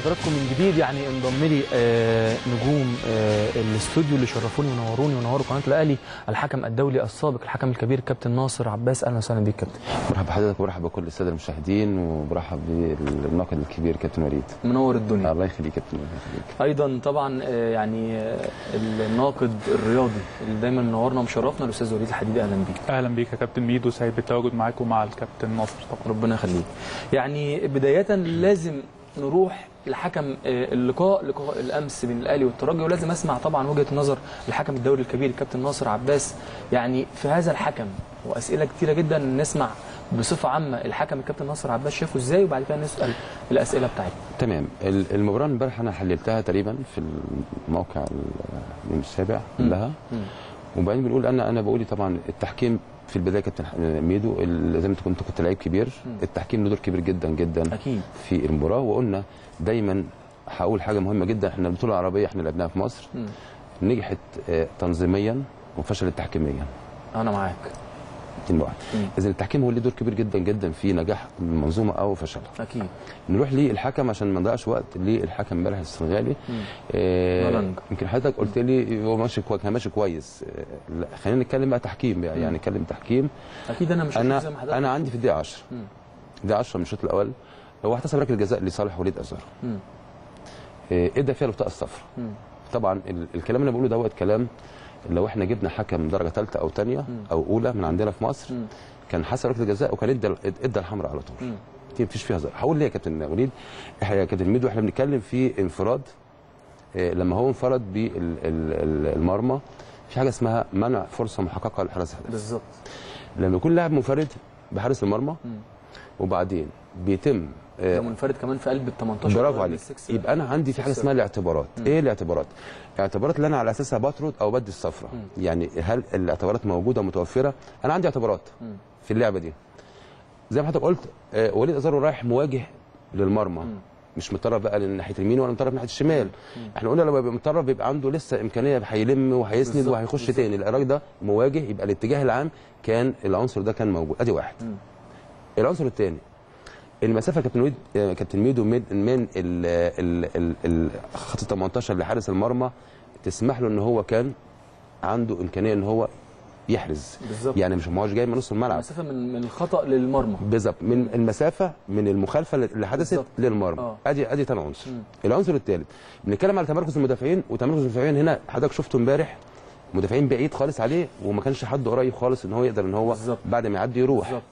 بحضراتكم من جديد. يعني انضم لي نجوم الاستوديو اللي شرفوني ونوروني ونوروا قناه الاهلي، الحكم الدولي السابق الحكم الكبير كابتن ناصر عباس. اهلا وسهلا بيك كابتن. مرحبا بحضرتك ومرحبا بكل الساده المشاهدين وبرحب بالناقد الكبير كابتن وليد. منور الدنيا. الله يخليك كابتن وليد. ايضا طبعا يعني الناقد الرياضي اللي دايما منورنا ومشرفنا الاستاذ وليد الحديدي. اهلا بيك. اهلا بيك يا كابتن ميدو، سعيد بالتواجد معاكم مع الكابتن ناصر. طبعا ربنا يخليك. يعني بدايه لازم نروح لحكم لقاء الامس بين الاهلي والترجي، ولازم اسمع طبعا وجهه نظر الحكم الدولي الكبير الكابتن ناصر عباس يعني في هذا الحكم، واسئله كثيره جدا نسمع بصفه عامه الحكم الكابتن ناصر عباس شافه ازاي، وبعد كده نسال الاسئله بتاعتنا. تمام. المباراه امبارح انا حللتها تقريبا في الموقع اليوم السابع كلها، وبعدين بنقول انا بقولي طبعا التحكيم في البدايه كابتن ميدو زي ما انت كنت لعيب كبير، التحكيم له دور كبير جدا جدا أكيد في المباراه. وقلنا دايما هقول حاجه مهمه جدا، احنا البطوله العربيه احنا لعبناها في مصر نجحت تنظيميا وفشلت تحكيميا. انا معاك. اذا التحكيم هو اللي دور كبير جدا جدا في نجاح المنظومه او فشلها. اكيد. نروح للحكم عشان ما نضيعش وقت. للحكم امبارح السنغالي يمكن حضرتك قلت لي هو ماشي كويس، كان ماشي كويس. لا خلينا نتكلم بقى تحكيم بقى، يعني نتكلم تحكيم. اكيد انا مش زي ما حضرتك انا عندي في الدقيقه 10 الدقيقه 10 من الشوط الاول هو احتسب ركله جزاء لصالح وليد ازارو، ادى فيها البطاقه الصفراء. طبعا الكلام اللي بقوله دوت كلام لو احنا جبنا حكم درجه ثالثه او ثانيه او اولى من عندنا في مصر كان حسب ركله الجزاء وكان ادى الحمراء على طول. دي مفيش فيها هزار. هقول ليه يا كابتن وليد؟ احنا يا كابتن ميدو احنا بنتكلم في انفراد. لما هو انفرد بالمرمى في حاجه اسمها منع فرصه محققه لحارس الهدف. بالظبط. لما يكون لاعب منفرد بحارس المرمى وبعدين بيتم ده منفرد كمان في قلب ال 18. برافو عليك. يبقى انا عندي في حاجه اسمها الاعتبارات. ايه الاعتبارات؟ الاعتبارات اللي انا على اساسها بطرد او بدي الصفراء. يعني هل الاعتبارات موجوده ومتوفره؟ انا عندي اعتبارات في اللعبه دي. زي ما حضرتك قلت وليد ازارو رايح مواجه للمرمى، مش متطرف بقى لناحيه اليمين ولا متطرف ناحيه الشمال. احنا قلنا لما بيبقى متطرف بيبقى عنده لسه امكانيه هيلم وهيسند وهيخش تاني. الراجل ده مواجه، يبقى الاتجاه العام كان العنصر ده كان موجود. ادي واحد. العنصر الثاني المسافه كابتن ميدو من خط 18 لحارس المرمى تسمح له ان هو كان عنده امكانيه ان هو يحرز. بالظبط. يعني مش هوش جاي من نص الملعب، المسافه من الخطا للمرمى. بالظبط، من المسافه من المخالفه اللي حدثت للمرمى. ادي ثاني عنصر. العنصر الثالث بنتكلم على تمركز المدافعين، وتمركز المدافعين هنا حضرتك شفته امبارح مدافعين بعيد خالص عليه وما كانش حد قريب خالص ان هو يقدر ان هو بعد ما يعدي يروح. بالظبط.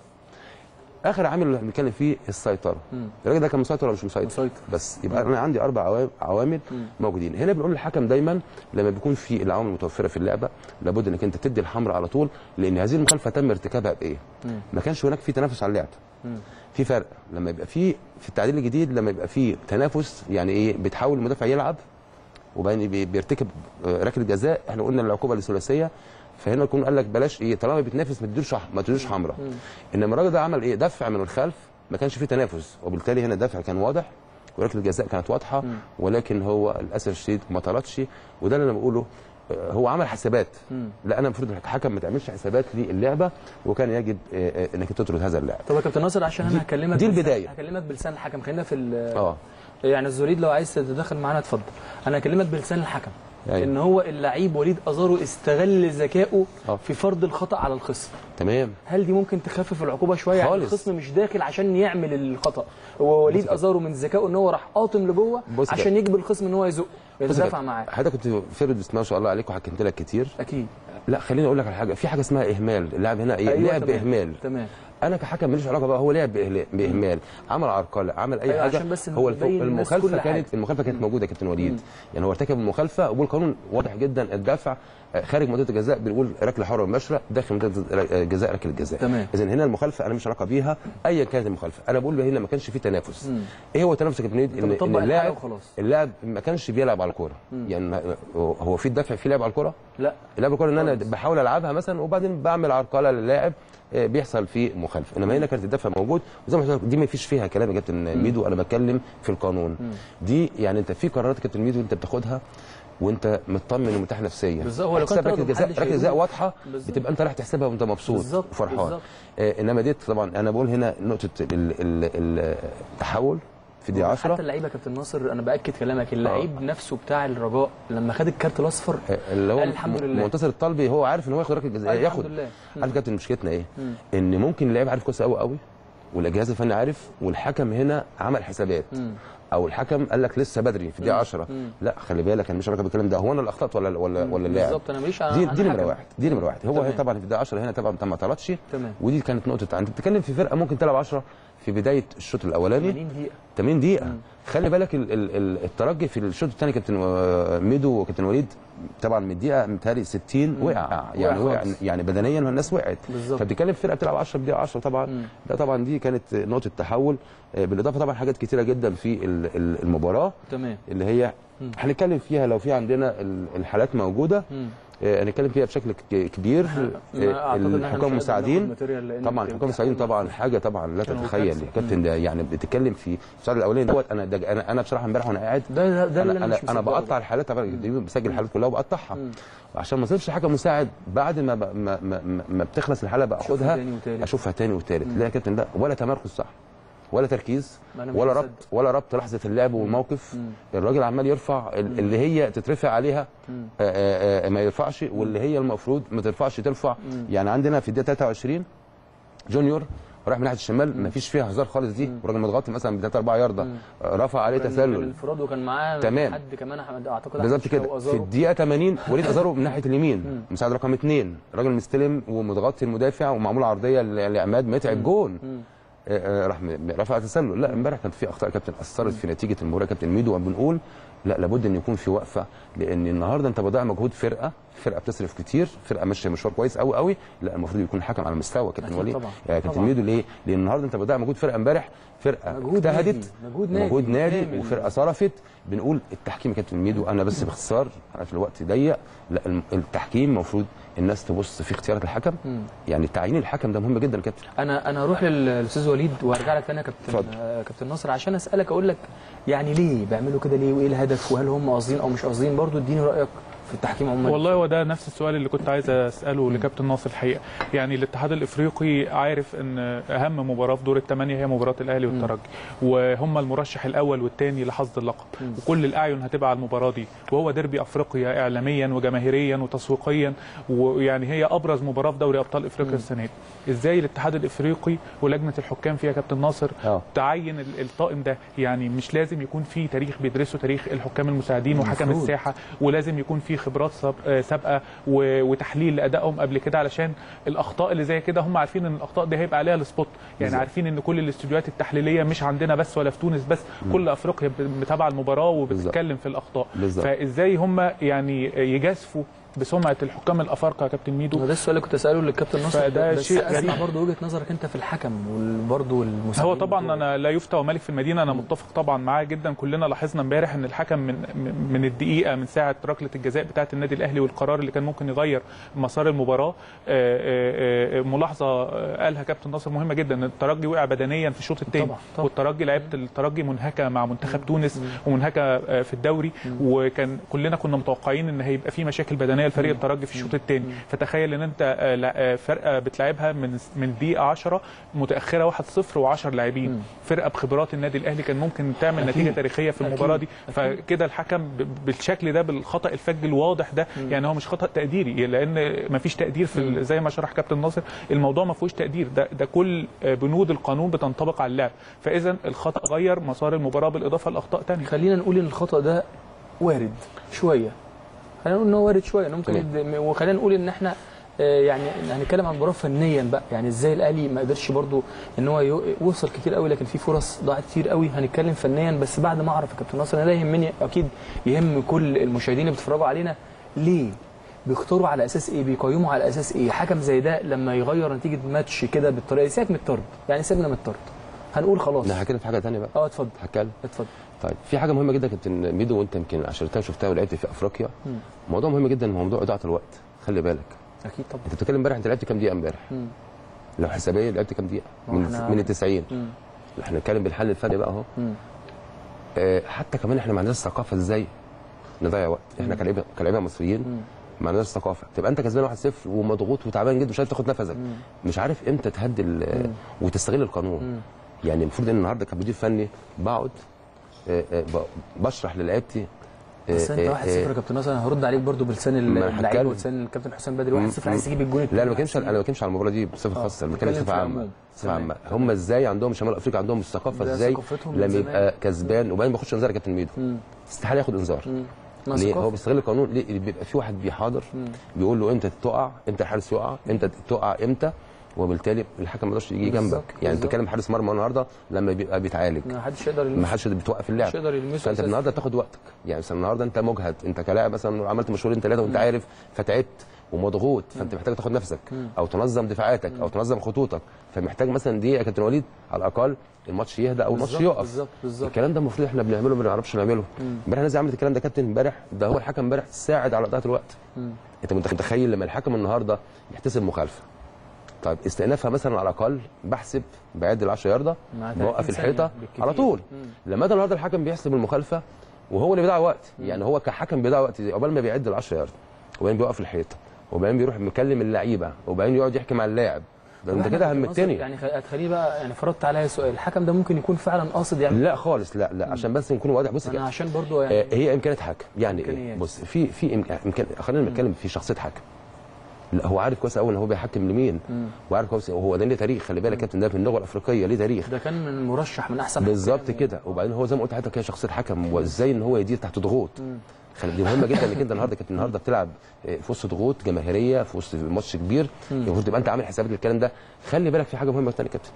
اخر عامل اللي بنتكلم فيه السيطره. الراجل ده كان مسيطر ولا مش مسيطر؟ بس يبقى انا عندي 4 عوامل موجودين. هنا بنقول للحكم دايما لما بيكون في العوامل المتوفره في اللعبه لابد انك انت تدي الحمراء على طول، لان هذه المخالفه تم ارتكابها بايه؟ ما كانش هناك في تنافس على اللعب. في فرق لما يبقى في التعديل الجديد، لما يبقى في تنافس يعني ايه، بتحاول المدافع يلعب وبعدين بيرتكب ركله جزاء. احنا قلنا العقوبه الثلاثيه، فهنا يكون قال لك بلاش ايه، طالما بتنافس ما تديش حمراء. انما الراجل ده عمل ايه؟ دفع من الخلف، ما كانش فيه تنافس، وبالتالي هنا الدفع كان واضح وركله الجزاء كانت واضحه، ولكن هو للاسف الشديد ما طردش. وده اللي انا بقوله، هو عمل حسابات. لا انا المفروض الحكم ما تعملش حسابات للعبه، وكان يجب انك تطرد هذا اللاعب. طب يا كابتن ناصر عشان انا هكلمك دي البدايه، هكلمك بلسان الحكم. خلينا في يعني الزوليد لو عايز تتدخل معانا اتفضل. انا هكلمك بلسان الحكم. ان هو اللعيب وليد ازارو استغل ذكائه في فرض الخطا على الخصم. تمام. هل دي ممكن تخفف العقوبه شويه؟ يعني الخصم مش داخل عشان يعمل الخطا، هو وليد ازارو من ذكائه ان هو راح قاطم لجوه عشان يجبر الخصم ان هو يزق يتدافع معاه. حضرتك كنت فرد بسم الله ما شاء الله عليك وحكمت لك كتير. اكيد. لا خليني اقول لك على حاجه، في حاجه اسمها اهمال. اللاعب هنا ايه؟ أيوة لعب باهمال. تمام. انا كحكم ماليش علاقه بقى، هو لعب باهمال، عمل عرقله، عمل اي حاجه. هو المخالفه كانت موجوده يا كابتن وليد. يعني هو ارتكب المخالفه، والقانون واضح جدا. الدفع خارج منطقه الجزاء بنقول ركله حره مباشره، داخل منطقه الجزاء ركله الجزاء. اذا هنا المخالفه انا مش علاقه بيها ايا كانت المخالفه. انا بقول هنا ما كانش في تنافس. ايه هو التنافس يا كابتن وليد؟ ان اللاعب ما كانش بيلعب على الكوره. يعني هو في الدفع في لعب على الكوره؟ لا، لعب الكوره ان انا بحاول العبها مثلا وبعدين بعمل عرقله للاعب بيحصل فيه مخالفه. انما هنا كانت الدفع موجود، وزي ما حضرتك دي ما فيش فيها كلام يا كابتن ميدو. انا بتكلم في القانون. دي يعني انت في قرارات يا كابتن ميدو انت بتاخدها وانت مطمن ومرتاح نفسيا. بالظبط. هو لو كانت ركله جزاء واضحه بتبقى انت رايح تحسبها وانت مبسوط وفرحان. انما دي طبعا انا بقول هنا نقطه التحول في الدقيقه 10. حتى اللعيبه كابتن ناصر، انا باكد كلامك، اللعيب نفسه بتاع الرجاء لما خد الكارت الاصفر اللي هو الحمد لله. منتصر الطلبي هو عارف ان هو ياخد ركله جزائيه، ياخد. عارف كابتن مشكلتنا ايه؟ ان ممكن اللعيب عارف كويس قوي قوي، والاجهزه الفني عارف، والحكم هنا عمل حسابات، او الحكم قال لك لسه بدري في الدقيقه 10. لا خلي بالك، انا مش راكب الكلام ده، هو انا اللي اخطات ولا اللاعب؟ بالظبط، انا ماليش دي نمره واحد، دي نمره واحد. هو طبعا في الدقيقه 10 هنا طبعا ما طردش، ودي كانت نقطه. انت بتتكلم في فرقه ممكن تلعب 10 في بدايه الشوط الاولاني 80 دقيقه. خلي بالك الترجي في الشوط الثاني كابتن ميدو وكابتن وليد طبعا من الدقيقه متهيألي 60 وقع يعني بدنيا الناس وقعت. فبتتكلم في فرقه بتلعب 10 بدقيقه 10 طبعا. ده طبعا دي كانت نقطه تحول، بالاضافه طبعا حاجات كتيره جدا في المباراه اللي هي هنتكلم فيها لو في عندنا الحالات موجوده، هنتكلم فيها بشكل كبير. الحكام المساعدين طبعا، الحكام المساعدين طبعا حاجه طبعا لا تتخيل يا كابتن. ده يعني بتتكلم في الشوط الاولاني دوت. انا بصراحه امبارح وانا قاعد انا بقطع الحالات، بسجل الحالات كلها وبقطعها عشان ما اصيبش حكم مساعد بعد ما بتخلص الحاله باخدها اشوفها تاني وتالت. لا يا كابتن، لا ولا تمركز صح ولا تركيز ولا ربط لحظه اللعب والموقف. الراجل عمال يرفع اللي هي تترفع عليها ما يرفعش، واللي هي المفروض ما ترفعش ترفع. يعني عندنا في الدقيقه 23 جونيور راح من ناحيه الشمال، ما فيش فيها هزار خالص دي، والراجل متغطي مثلا ب 3 4 يارده، رفع عليه تسلل الانفراد، وكان معاه حد كمان اعتقد بالظبط كده. في الدقيقه 80 وليد ازارو من ناحيه اليمين مساعد رقم 2، الراجل مستلم ومتغطي المدافع ومعمول عرضيه لعماد متعب جون، راح رفع تسلل. لا امبارح كان في اخطاء كابتن اثرت في نتيجه المباراه كابتن ميدو، وبنقول لا لابد ان يكون في وقفه، لان النهارده انت بضيع مجهود فرقه بتصرف كتير، فرقه ماشيه مشوار كويس قوي قوي. لا المفروض يكون حكم على مستوى كابتن وليد يا كابتن ميدو. ليه؟ لان النهارده انت بضيع مجهود فرقه امبارح، فرقه اجتهدت مجهود نادي وفرقه صرفت. بنقول التحكيم يا كابتن ميدو، انا بس باختصار انا في الوقت ضيق، لا التحكيم المفروض الناس تبص في اختيارات الحكم. يعني تعيين الحكم ده مهم جدا كابتن. انا هروح للاستاذ وليد وارجع لك تاني يا كابتن ناصر عشان اسالك، اقول لك يعني ليه بيعملوا كده، ليه وايه الهدف، وهل هم قاصدين او مش قاصدين؟ برضو اديني رايك في التحكيم عموما. والله هو ده نفس السؤال اللي كنت عايز اساله لكابتن ناصر الحقيقه. يعني الاتحاد الافريقي عارف ان اهم مباراه في دور الثمانيه هي مباراه الاهلي والترجي، وهم المرشح الاول والثاني لحصد اللقب، وكل الاعين هتبقى على المباراه دي، وهو ديربي افريقيا اعلاميا وجماهيريا وتسويقيا، ويعني هي ابرز مباراه في دوري ابطال افريقيا السنه دي. ازاي الاتحاد الافريقي ولجنه الحكام فيها كابتن ناصر تعين الطاقم ده؟ يعني مش لازم يكون في تاريخ بيدرسوا تاريخ الحكام المساعدين وحكم الساحه، ولازم يكون في خبرات سابقه وتحليل لادائهم قبل كده، علشان الاخطاء اللي زي كده هم عارفين ان الاخطاء دي هيبقى عليها السبوت. يعني عارفين ان كل الاستوديوهات التحليليه مش عندنا بس ولا في تونس بس، كل افريقيا متابعه المباراه وبتتكلم في الاخطاء. فازاي هم يعني يجازفوا بسمعه الحكام الافارقه يا كابتن ميدو؟ ده السؤال اللي كنت اساله للكابتن ناصر، ده شيء اسمع برضه وجهه نظرك انت في الحكم وبرضه المساعدين. هو طبعا انا لا يفتى ومالك في المدينه، انا متفق طبعا معاه جدا. كلنا لاحظنا امبارح ان الحكم من الدقيقه من ساعه ركله الجزاء بتاعه النادي الاهلي والقرار اللي كان ممكن يغير مسار المباراه، ملاحظه قالها كابتن ناصر مهمه جدا، الترجي وقع بدنيا في الشوط الثاني، والترجي لعيبه الترجي منهكه مع منتخب تونس ومنهكه في الدوري، وكان كلنا كنا متوقعين ان هيبقى في مشاكل بدنيه لفريق الترجي في الشوط الثاني. فتخيل ان انت فرقه بتلعبها من دقيقه 10 متاخره 1-0 و10 لاعبين، فرقه بخبرات النادي الاهلي كان ممكن تعمل نتيجه تاريخيه في المباراه دي. فكده الحكم بالشكل ده، بالخطا الفج الواضح ده، يعني هو مش خطا تقديري، لان ما فيش تقدير في زي ما شرح كابتن ناصر، الموضوع ما فيهوش تقدير، ده كل بنود القانون بتنطبق على اللعب. فاذا الخطا غير مسار المباراه بالاضافه لاخطاء ثانيه. خلينا نقول ان الخطا ده وارد شويه، خلينا نقول ان هو وارد شويه ممكن، وخلينا نقول ان احنا يعني هنتكلم عن المباراه فنيا بقى، يعني ازاي الاهلي ما قدرش برضو ان هو يوصل كتير قوي، لكن في فرص ضاعت كتير قوي. هنتكلم فنيا بس بعد ما اعرف يا كابتن ناصر، انا ده يهمني اكيد يهم كل المشاهدين اللي بيتفرجوا علينا، ليه بيختاروا على اساس ايه، بيقيموا على اساس ايه حكم زي ده لما يغير نتيجه ماتش كده بالطريقه دي؟ سيبك من الطرد، يعني سيبنا من الطرد، هنقول خلاص. انا هحكي في حاجه ثانيه بقى. اتفضل. هتكلم. اتفضل. طيب في حاجه مهمه جدا كابتن ميدو، وانت يمكن عشرتها شفتها ولعبت في افريقيا. موضوع مهم جدا، موضوع اضاعه الوقت، خلي بالك. اكيد طبعا. انت بتتكلم امبارح، انت لعبت كام دقيقه امبارح؟ لو حسابيا لعبت كام دقيقه من ال 90؟ احنا بنتكلم بالحل الفني بقى اهو. حتى كمان احنا ما عندناش ثقافه ازاي نضيع وقت. احنا كلاعيبه مصريين ما عندناش ثقافه. تبقى انت كسبان 1-0 ومضغوط وتعبان جدا، مش عارف تاخد نفسك، مش عارف امتى تهدي وتستغل القانون. يعني المفروض ان النهارده كمدير فني بقعد بشرح للعيبتي. بس انت 1-0 يا كابتن ناصر، انا هرد عليك برضو بلسان اللعيبه ولسان الكابتن حسام بدري. 1-0 عايز تجيب الجون. لا انا ما بتكلمش على المباراه دي بصفه خاصه، انا بتكلم بصفه عامه. هم ازاي عندهم شمال افريقيا عندهم الثقافه ازاي لما يبقى كسبان وبعدين ما ياخدش انذار يا كابتن ميدو، استحاله ياخد انذار. ليه؟ هو بيستغل القانون. ليه؟ بيبقى في واحد بيحاضر بيقول له امتى تقع، امتى الحارس يقع، امتى تقع امتى، وبالتالي الحكم ما يقدرش يجي جنبك. يعني انت بتتكلم حارس مرمى النهارده لما بيبقى بيتعالج ما حدش يقدر ما حدش بتوقف اللعب، فانت النهارده تاخد وقتك. يعني مثلا النهارده انت مجهد، انت كلاعب مثلا عملت مشوارين 3 وانت عارف فتعبت ومضغوط، فانت محتاج تاخد نفسك او تنظم دفاعاتك او تنظم خطوطك، فمحتاج مثلا دقيقه يا كابتن وليد على الاقل الماتش يهدى او الماتش يقف. بالظبط. الكلام ده المفروض احنا بنعمله ما بنعرفش نعمله. امبارح الناس عملت الكلام ده كابتن امبارح، ده هو الحكم امبارح ساعد على اضاعه الوقت. انت متخيل لما الحكم النهارده يحتسب مخالفه، طيب استئنافها مثلا على الاقل بحسب بعد ال10 يارده بوقف الحيطه على طول. لما ده النهارده الحكم بيحسب المخالفه وهو اللي بيضيع وقت، يعني هو كحكم بيضيع وقت عقبال ما بيعد ال10 يارده وبعدين بيوقف الحيطه وبعدين بيروح مكلم اللعيبه وبعدين يقعد يحكي مع اللاعب. ده انت كده همتني. يعني هتخليه بقى، يعني فرضت عليا سؤال، الحكم ده ممكن يكون فعلا قاصد يعني؟ لا خالص، لا عشان بس نكون واضح. بص انا عشان برضو يعني هي امكانيات حكم، يعني إيه؟ بص في امكان، خلينا نتكلم في شخصيه حكم. لا هو عارف كويس قوي ان هو بيحكم لمين، وعارف كويس وهو ده ليه تاريخ. خلي بالك كابتن، ده في اللغه الافريقيه ليه تاريخ، ده كان من مرشح من احسن بالظبط كده. وبعدين هو زي ما قلت لحضرتك هي شخصيه حكم، وازاي ان هو يدير تحت ضغوط. دي مهمه جدا انك انت النهارده كابتن النهارده بتلعب في وسط ضغوط جماهيريه، في وسط ماتش كبير، المفروض تبقى انت عامل حسابك للكلام ده. خلي بالك في حاجه مهمه ثانيه كابتن،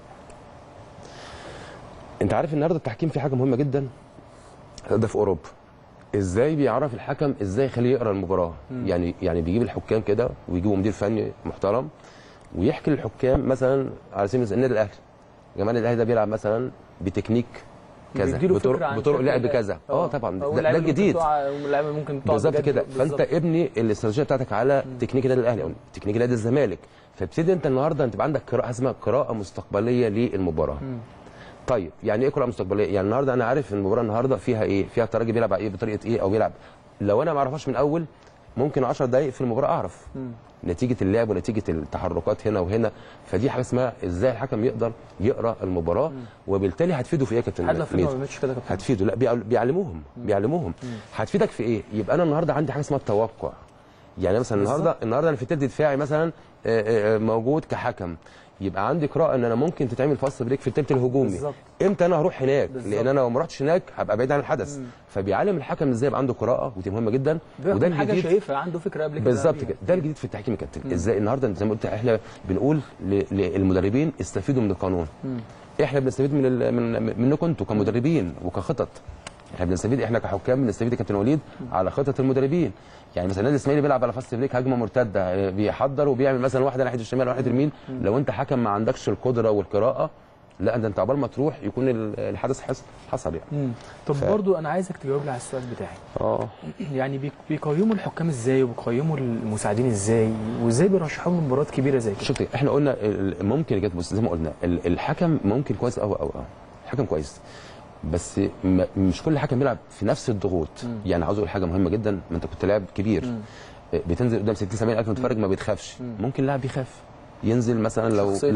انت عارف النهارده التحكيم في حاجه مهمه جدا، ده في اوروبا ازاي بيعرف الحكم ازاي يخليه يقرا المباراه. يعني بيجيب الحكام كده ويجيبوا مدير فني محترم ويحكي للحكام مثلا على سبيل المثال النادي الاهلي، يا جماعه النادي الاهلي ده بيلعب مثلا بتكنيك كذا، بطرق لعب كذا. طبعا ده الجديد ممكن بالظبط كده. فانت ابني الاستراتيجيه بتاعتك على تكنيك النادي الاهلي او تكنيك نادي الزمالك، فابتدي انت النهارده انت عندك قراءه اسمها قراءه مستقبليه للمباراه. طيب يعني ايه قراءه مستقبليه؟ يعني النهارده انا عارف المباراه النهارده فيها ايه، فيها الترجي بيلعب ايه بطريقه ايه، او بيلعب لو انا ما اعرفهاش من الاول ممكن 10 دقائق في المباراه اعرف نتيجه اللعب ونتيجه التحركات هنا وهنا. فدي حاجه اسمها ازاي الحكم يقدر يقرا المباراه، وبالتالي هتفيده في ايه يا كابتن؟ حد في ما بيعملش كده كابتن، هتفيده. لا بيعلموهم هتفيدك في ايه؟ يبقى انا النهارده عندي حاجه اسمها التوقع. يعني مثلا النهارده انا في التلت دفاعي مثلا موجود كحكم، يبقى عندي قراءه ان انا ممكن تتعمل فاست بريك في التلت الهجومي. امتى انا هروح هناك؟ لان انا لو ما رحتش هناك هبقى بعيد عن الحدث. فبيعلم الحكم ازاي يبقى عنده قراءه، ودي مهمه جدا. وده الجديد، حاجه شايفها عنده فكره قبل كده. بالظبط كده، ده الجديد في التحكيم يا كابتن. ازاي النهارده زي ما قلت احنا بنقول للمدربين استفيدوا من القانون. احنا بنستفيد منكم انتوا كمدربين وكخطط. احنا بنستفيد، احنا كحكام بنستفيد يا كابتن وليد على خطط المدربين. يعني مثلا النادي الاسماعيلي بيلعب على فاست بريك هجمه مرتده، بيحضر وبيعمل مثلا واحده ناحيه الشمال وواحده اليمين. لو انت حكم ما عندكش القدره والقراءه، لا ده انت عقبال ما تروح يكون الحدث حصل يعني. طب برضو انا عايزك تجاوب لي على السؤال بتاعي. يعني بيقيموا الحكام ازاي وبيقيموا المساعدين ازاي وازاي بيرشحوا لهم مباريات كبيره زي كده؟ شفت احنا قلنا ممكن بص زي ما قلنا الحكم ممكن كويس او الحكم كويس، بس مش كل حكم بيلعب في نفس الضغوط. يعني عاوز اقول حاجه مهمه جدا، ما انت كنت لاعب كبير بتنزل قدام 60 70 الف متفرج ما بيتخافش. ممكن لاعب يخاف ينزل مثلا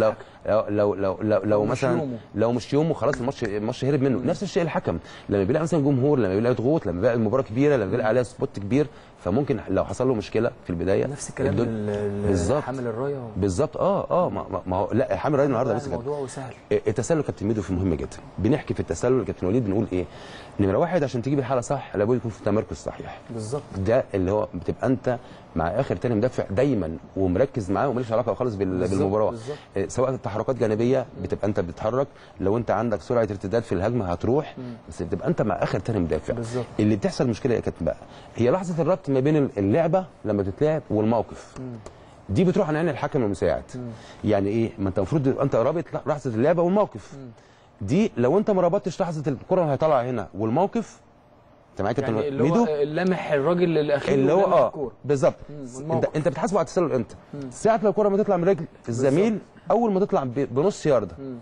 لو مثلا لو مش يومه خلاص الماتش هرب منه. نفس الشيء الحكم لما بيلاقي مثلا جمهور، لما بيلاقي ضغوط، لما بيلاقي المباراه كبيره، لما بيلاقي عليها سبوت كبير، فممكن لو حصل له مشكله في البدايه. نفس الكلام حامل الرايه بالظبط. ما هو لا حامل الرايه النهارده بس الموضوع سهل. التسلل كابتن ميدو في مهم جدا. بنحكي في التسلل يا كابتن وليد بنقول ايه؟ نمره واحد عشان تجيب الحاله صح لابد يكون في التمركز صحيح. بالظبط، ده اللي هو بتبقى انت مع اخر تاني مدافع دايما ومركز معاه وماليش علاقه خالص بالمباراه. سواء تحركات جانبيه بتبقى انت بتتحرك، لو انت عندك سرعه ارتداد في الهجمه هتروح، بس بتبقى انت مع اخر تاني مدافع. بالزبط. اللي بتحصل مشكله يا كابتن بقى هي لحظه الربط ما بين اللعبه لما تتلعب والموقف. دي بتروح عن عين الحكم المساعد. يعني ايه؟ ما انت المفروض انت رابط لحظه اللعبه والموقف. دي لو انت ما ربطتش لحظه الكره هيطلع هنا والموقف، انت معايا كابتن يعني اللي هو لامح الراجل الاخير اللي هو بالظبط. انت بتحاسبه على التسلل امتى؟ ساعه لو الكره ما تطلع من رجل الزميل اول ما تطلع بنص يارده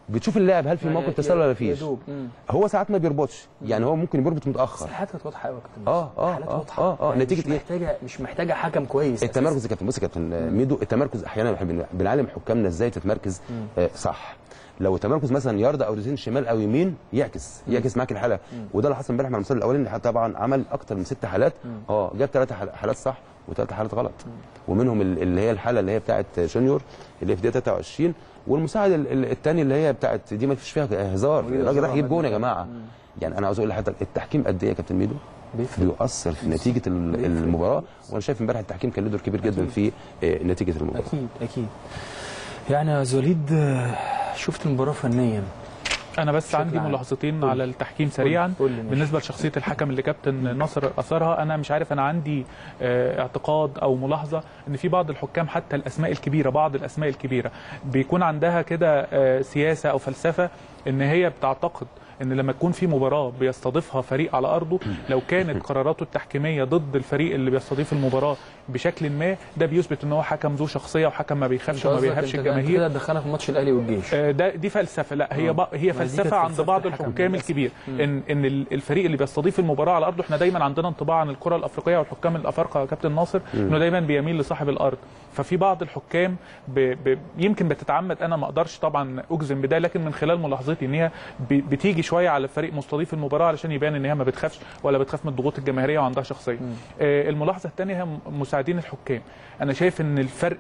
بتشوف اللاعب هل في موقف تسلل ولا فيش. هو ساعات ما بيربطش، يعني هو ممكن يربط متاخر. الحالات كانت واضحه قوي يا كابتن. يعني نتيجه مش محتاجه حكم كويس. التمركز يا كابتن. بص يا كابتن ميدو، التمركز احيانا بنعلم حكامنا ازاي تتمركز صح. لو التمركز مثلا يارده او رجلين شمال او يمين يعكس معاك الحاله. وده اللي حصل امبارح مع المثال الاولاني، طبعا عمل اكتر من 6 حالات. جاب 3 حالات صح و3 حالات غلط، ومنهم اللي هي الحاله اللي هي بتاعه جونيور اللي هي في دقيقه 23، والمساعد الثاني اللي هي بتاعه دي ما فيش فيها هزار، الراجل راح يجيب جون يا جماعه. يعني انا عاوز اقول لحضرتك التحكيم قد ايه يا كابتن ميدو بيؤثر في نتيجه المباراه، وانا شايف امبارح التحكيم كان له دور كبير جدا في نتيجه المباراه. اكيد. يعني يا وليد شفت المباراه فنيا. انا بس عندي ملاحظتين على التحكيم سريعا. بالنسبه لشخصيه الحكم اللي كابتن ناصر اثرها، انا مش عارف، انا عندي اعتقاد او ملاحظه ان في بعض الحكام حتى الاسماء الكبيره، بعض الاسماء الكبيره بيكون عندها كده سياسه او فلسفه ان هي بتعتقد ان لما تكون في مباراه بيستضيفها فريق على ارضه، لو كانت قراراته التحكيميه ضد الفريق اللي بيستضيف المباراه بشكل ما، ده بيثبت ان هو حكم ذو شخصيه وحكم ما بيخافش وما بيهابش الجماهير. كده دخلنا في ماتش الاهلي والجيش. دي فلسفه. لا، هي فلسفه عند بعض الحكام الكبير ان الفريق اللي بيستضيف المباراه على ارضه، احنا دايما عندنا انطباع عن الكره الافريقيه والحكام الافارقه يا كابتن ناصر انه دايما بيميل لصاحب الارض. ففي بعض الحكام يمكن بتتعمد، انا ما اقدرش طبعا اجزم بده، لكن من خلال ملاحظتي ان هي بتيجي شويه على الفريق مستضيف المباراه علشان يبان ان هي ما بتخافش ولا بتخاف من الضغوط الجماهيريه وعندها شخصيه. الملاحظه الثانيه هي مساعدين الحكام. انا شايف ان الفرق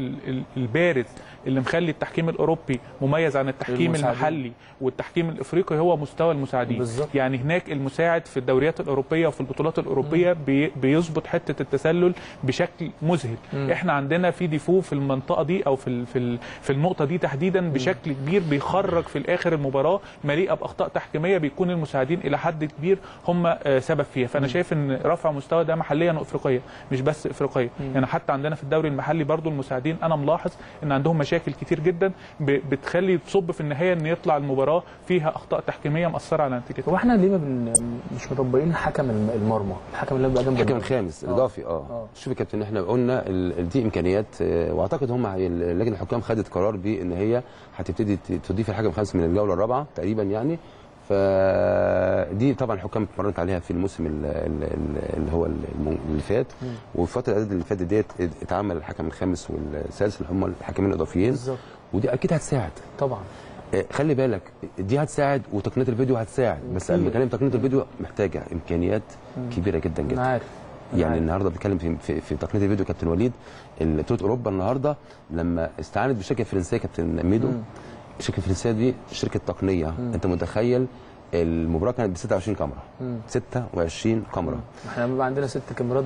البارز اللي مخلي التحكيم الاوروبي مميز عن التحكيم المحلي والتحكيم الافريقي هو مستوى المساعدين. بالزبط. يعني هناك المساعد في الدوريات الاوروبيه وفي البطولات الاوروبيه بيظبط حته التسلل بشكل مذهل. احنا عندنا في ديفو في المنطقه دي او في النقطه دي تحديدا بشكل كبير، بيخرج في الاخر المباراه مليئه باخطاء تحكيميه بيكون المساعدين الى حد كبير هم سبب فيها. فانا شايف ان رفع مستوى ده محليا وافريقيا مش بس افريقيا. يعني حتى عندنا في الدوري المحلي برضو المساعدين انا ملاحظ ان عندهم مشاكل كتير جدا بتخلي تصب في النهايه ان يطلع المباراه فيها اخطاء تحكيميه مؤثره على نتيجتها. هو احنا ليه مش مربيين حكم المرمى، الحكم اللي بقى جنب الحكم الخامس الاضافي. شوف يا كابتن، احنا قلنا دي امكانيات، واعتقد هم لجنه الحكام خدت قرار بان هي هتبتدي تضيف الحكم الخامس من الجوله الرابعه تقريبا يعني. فدي طبعا الحكام اتمرنت عليها في الموسم اللي هو اللي فات، وفي فتره الاعداد اللي فاتت ديت اتعمل الحكم الخامس والسادس اللي هم الحكمين الاضافيين بالظبط، ودي اكيد هتساعد طبعا. خلي بالك دي هتساعد وتقنيه الفيديو هتساعد، بس انا بتكلم تقنيه الفيديو محتاجه امكانيات كبيره جدا جدا. عارف. يعني النهارده بنتكلم في تقنيه الفيديو كابتن وليد. بطوله اوروبا النهارده لما استعانت بالشركه الفرنسيه كابتن ميدو، الشركه الفرنسيه دي شركه تقنيه. انت متخيل المباراه كانت ب 26 كاميرا 26 كاميرا. احنا بيبقى عندنا 6 كاميرات.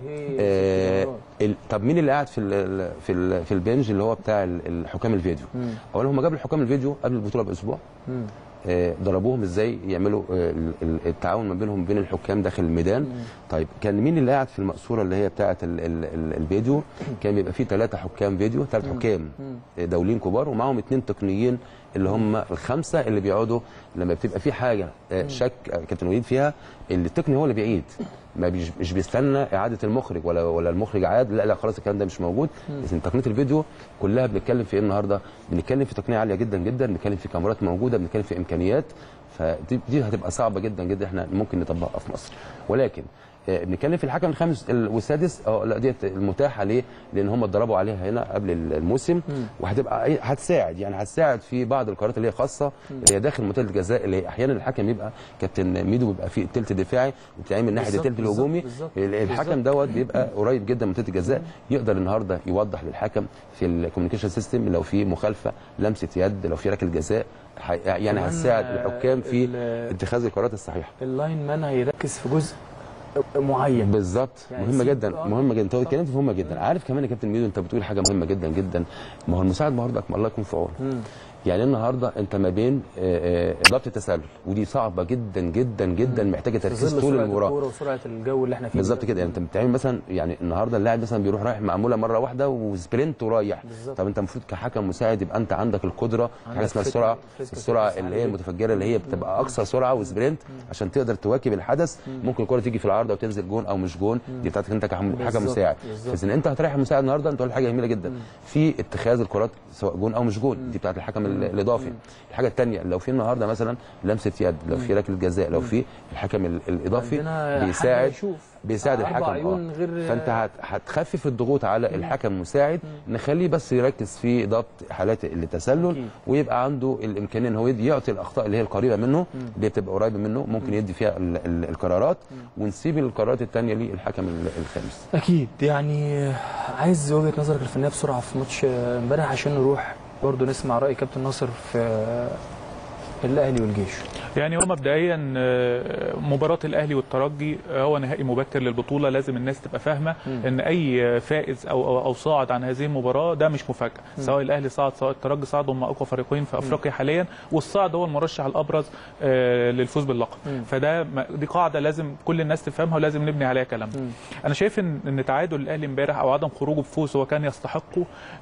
طب مين اللي قاعد في البنج اللي هو بتاع الحكام الفيديو؟ اولا هم جابوا الحكام الفيديو قبل البطوله باسبوع، ضربوهم ازاي يعملوا التعاون ما بينهم بين الحكام داخل الميدان. طيب كان مين اللي قاعد في المقصوره اللي هي بتاعه الفيديو؟ كان بيبقى فيه 3 حكام فيديو، 3 حكام دوليين كبار ومعاهم 2 تقنيين اللي هم الخمسه اللي بيقعدوا لما بتبقى في حاجه شك كابتن وليد فيها، التقني هو اللي بيعيد، مش بيستنى اعاده المخرج ولا المخرج عاد، لا خلاص الكلام ده مش موجود. لكن تقنيه الفيديو كلها بنتكلم في ايه النهارده؟ بنتكلم في تقنيه عاليه جدا جدا، بنتكلم في كاميرات موجوده، بنتكلم في امكانيات. فدي هتبقى صعبه جدا جدا احنا ممكن نطبقها في مصر. ولكن بنتكلم في الحكم الخامس والسادس، لا ديت المتاحه ليه؟ لان هم اتدربوا عليها هنا قبل الموسم، وهتبقى هتساعد في بعض القرارات اللي هي خاصه اللي هي داخل منطقه الجزاء، اللي هي احيانا الحكم يبقى كابتن ميدو بيبقى في الثلث الدفاعي وبتلاقيه من ناحيه الثلث الهجومي. الحكم دوت بيبقى قريب جدا من منطقه الجزاء، يقدر النهارده يوضح للحكم في الكوميونيكيشن سيستم لو في مخالفه، لمسه يد، لو في ركله جزاء، يعني هتساعد الحكام في اتخاذ القرارات الصحيحه. اللاين مان هيركز في جزء معين بالظبط، يعني مهمه جدا مهمه جدا. انت اتكلمت في مهمه جدا. عارف كمان يا كابتن ميدو انت بتقول حاجه مهمه جدا جدا، ما هو المساعد برضك الله يكون في عونه. يعني النهارده انت ما بين ضبط التسلل، ودي صعبه جدا جدا جدا، محتاجه تركيز طول المباراه وسرعه الجو اللي احنا فيه بالظبط كده. يعني انت بتعمل مثلا، يعني النهارده اللاعب مثلا بيروح رايح معموله مره واحده وسبرنت ورايح. طب انت المفروض كحكم مساعد يبقى انت عندك القدره، حاجه اسمها السرعه اللي هي المتفجره اللي هي بتبقى اقصى سرعه وسبرنت عشان تقدر تواكب الحدث. ممكن الكره تيجي في العارضه وتنزل جون او مش جون، دي بتاعتك انت كحكم مساعد. بس ان انت هتريح المساعد النهارده، انت قلت حاجه جميله جدا في اتخاذ القرارات سواء جون او مش جون، دي بتاعت الحكم الاضافي. الحاجه الثانيه لو في النهارده مثلا لمسه يد، لو في ركله جزاء، لو في الحكم الاضافي بيساعد الحكم. فانت هتخفف الضغوط على الحكم المساعد، نخليه بس يركز في ضبط حالات التسلل، ويبقى عنده الامكانيه ان هو يعطي الاخطاء اللي هي القريبه منه، اللي بتبقى قريبه منه، ممكن يدي فيها القرارات، ونسيب القرارات الثانيه للحكم الخامس. اكيد. يعني عايز وجهه نظرك الفنيه بسرعه في ماتش امبارح عشان نروح برضه نسمع راي كابتن ناصر في الاهلي والجيش. يعني هو مبدئيا مباراه الاهلي والترجي هو نهائي مبكر للبطوله، لازم الناس تبقى فاهمه ان اي فائز او صاعد عن هذه المباراه ده مش مفاجاه، سواء الاهلي صعد سواء الترجي صعد، هم اقوى فريقين في افريقيا حاليا، والصاعد هو المرشح الابرز للفوز باللقب. دي قاعده لازم كل الناس تفهمها ولازم نبني عليها كلامنا. انا شايف ان تعادل الاهلي امبارح او عدم خروجه بفوز هو كان يستحقه،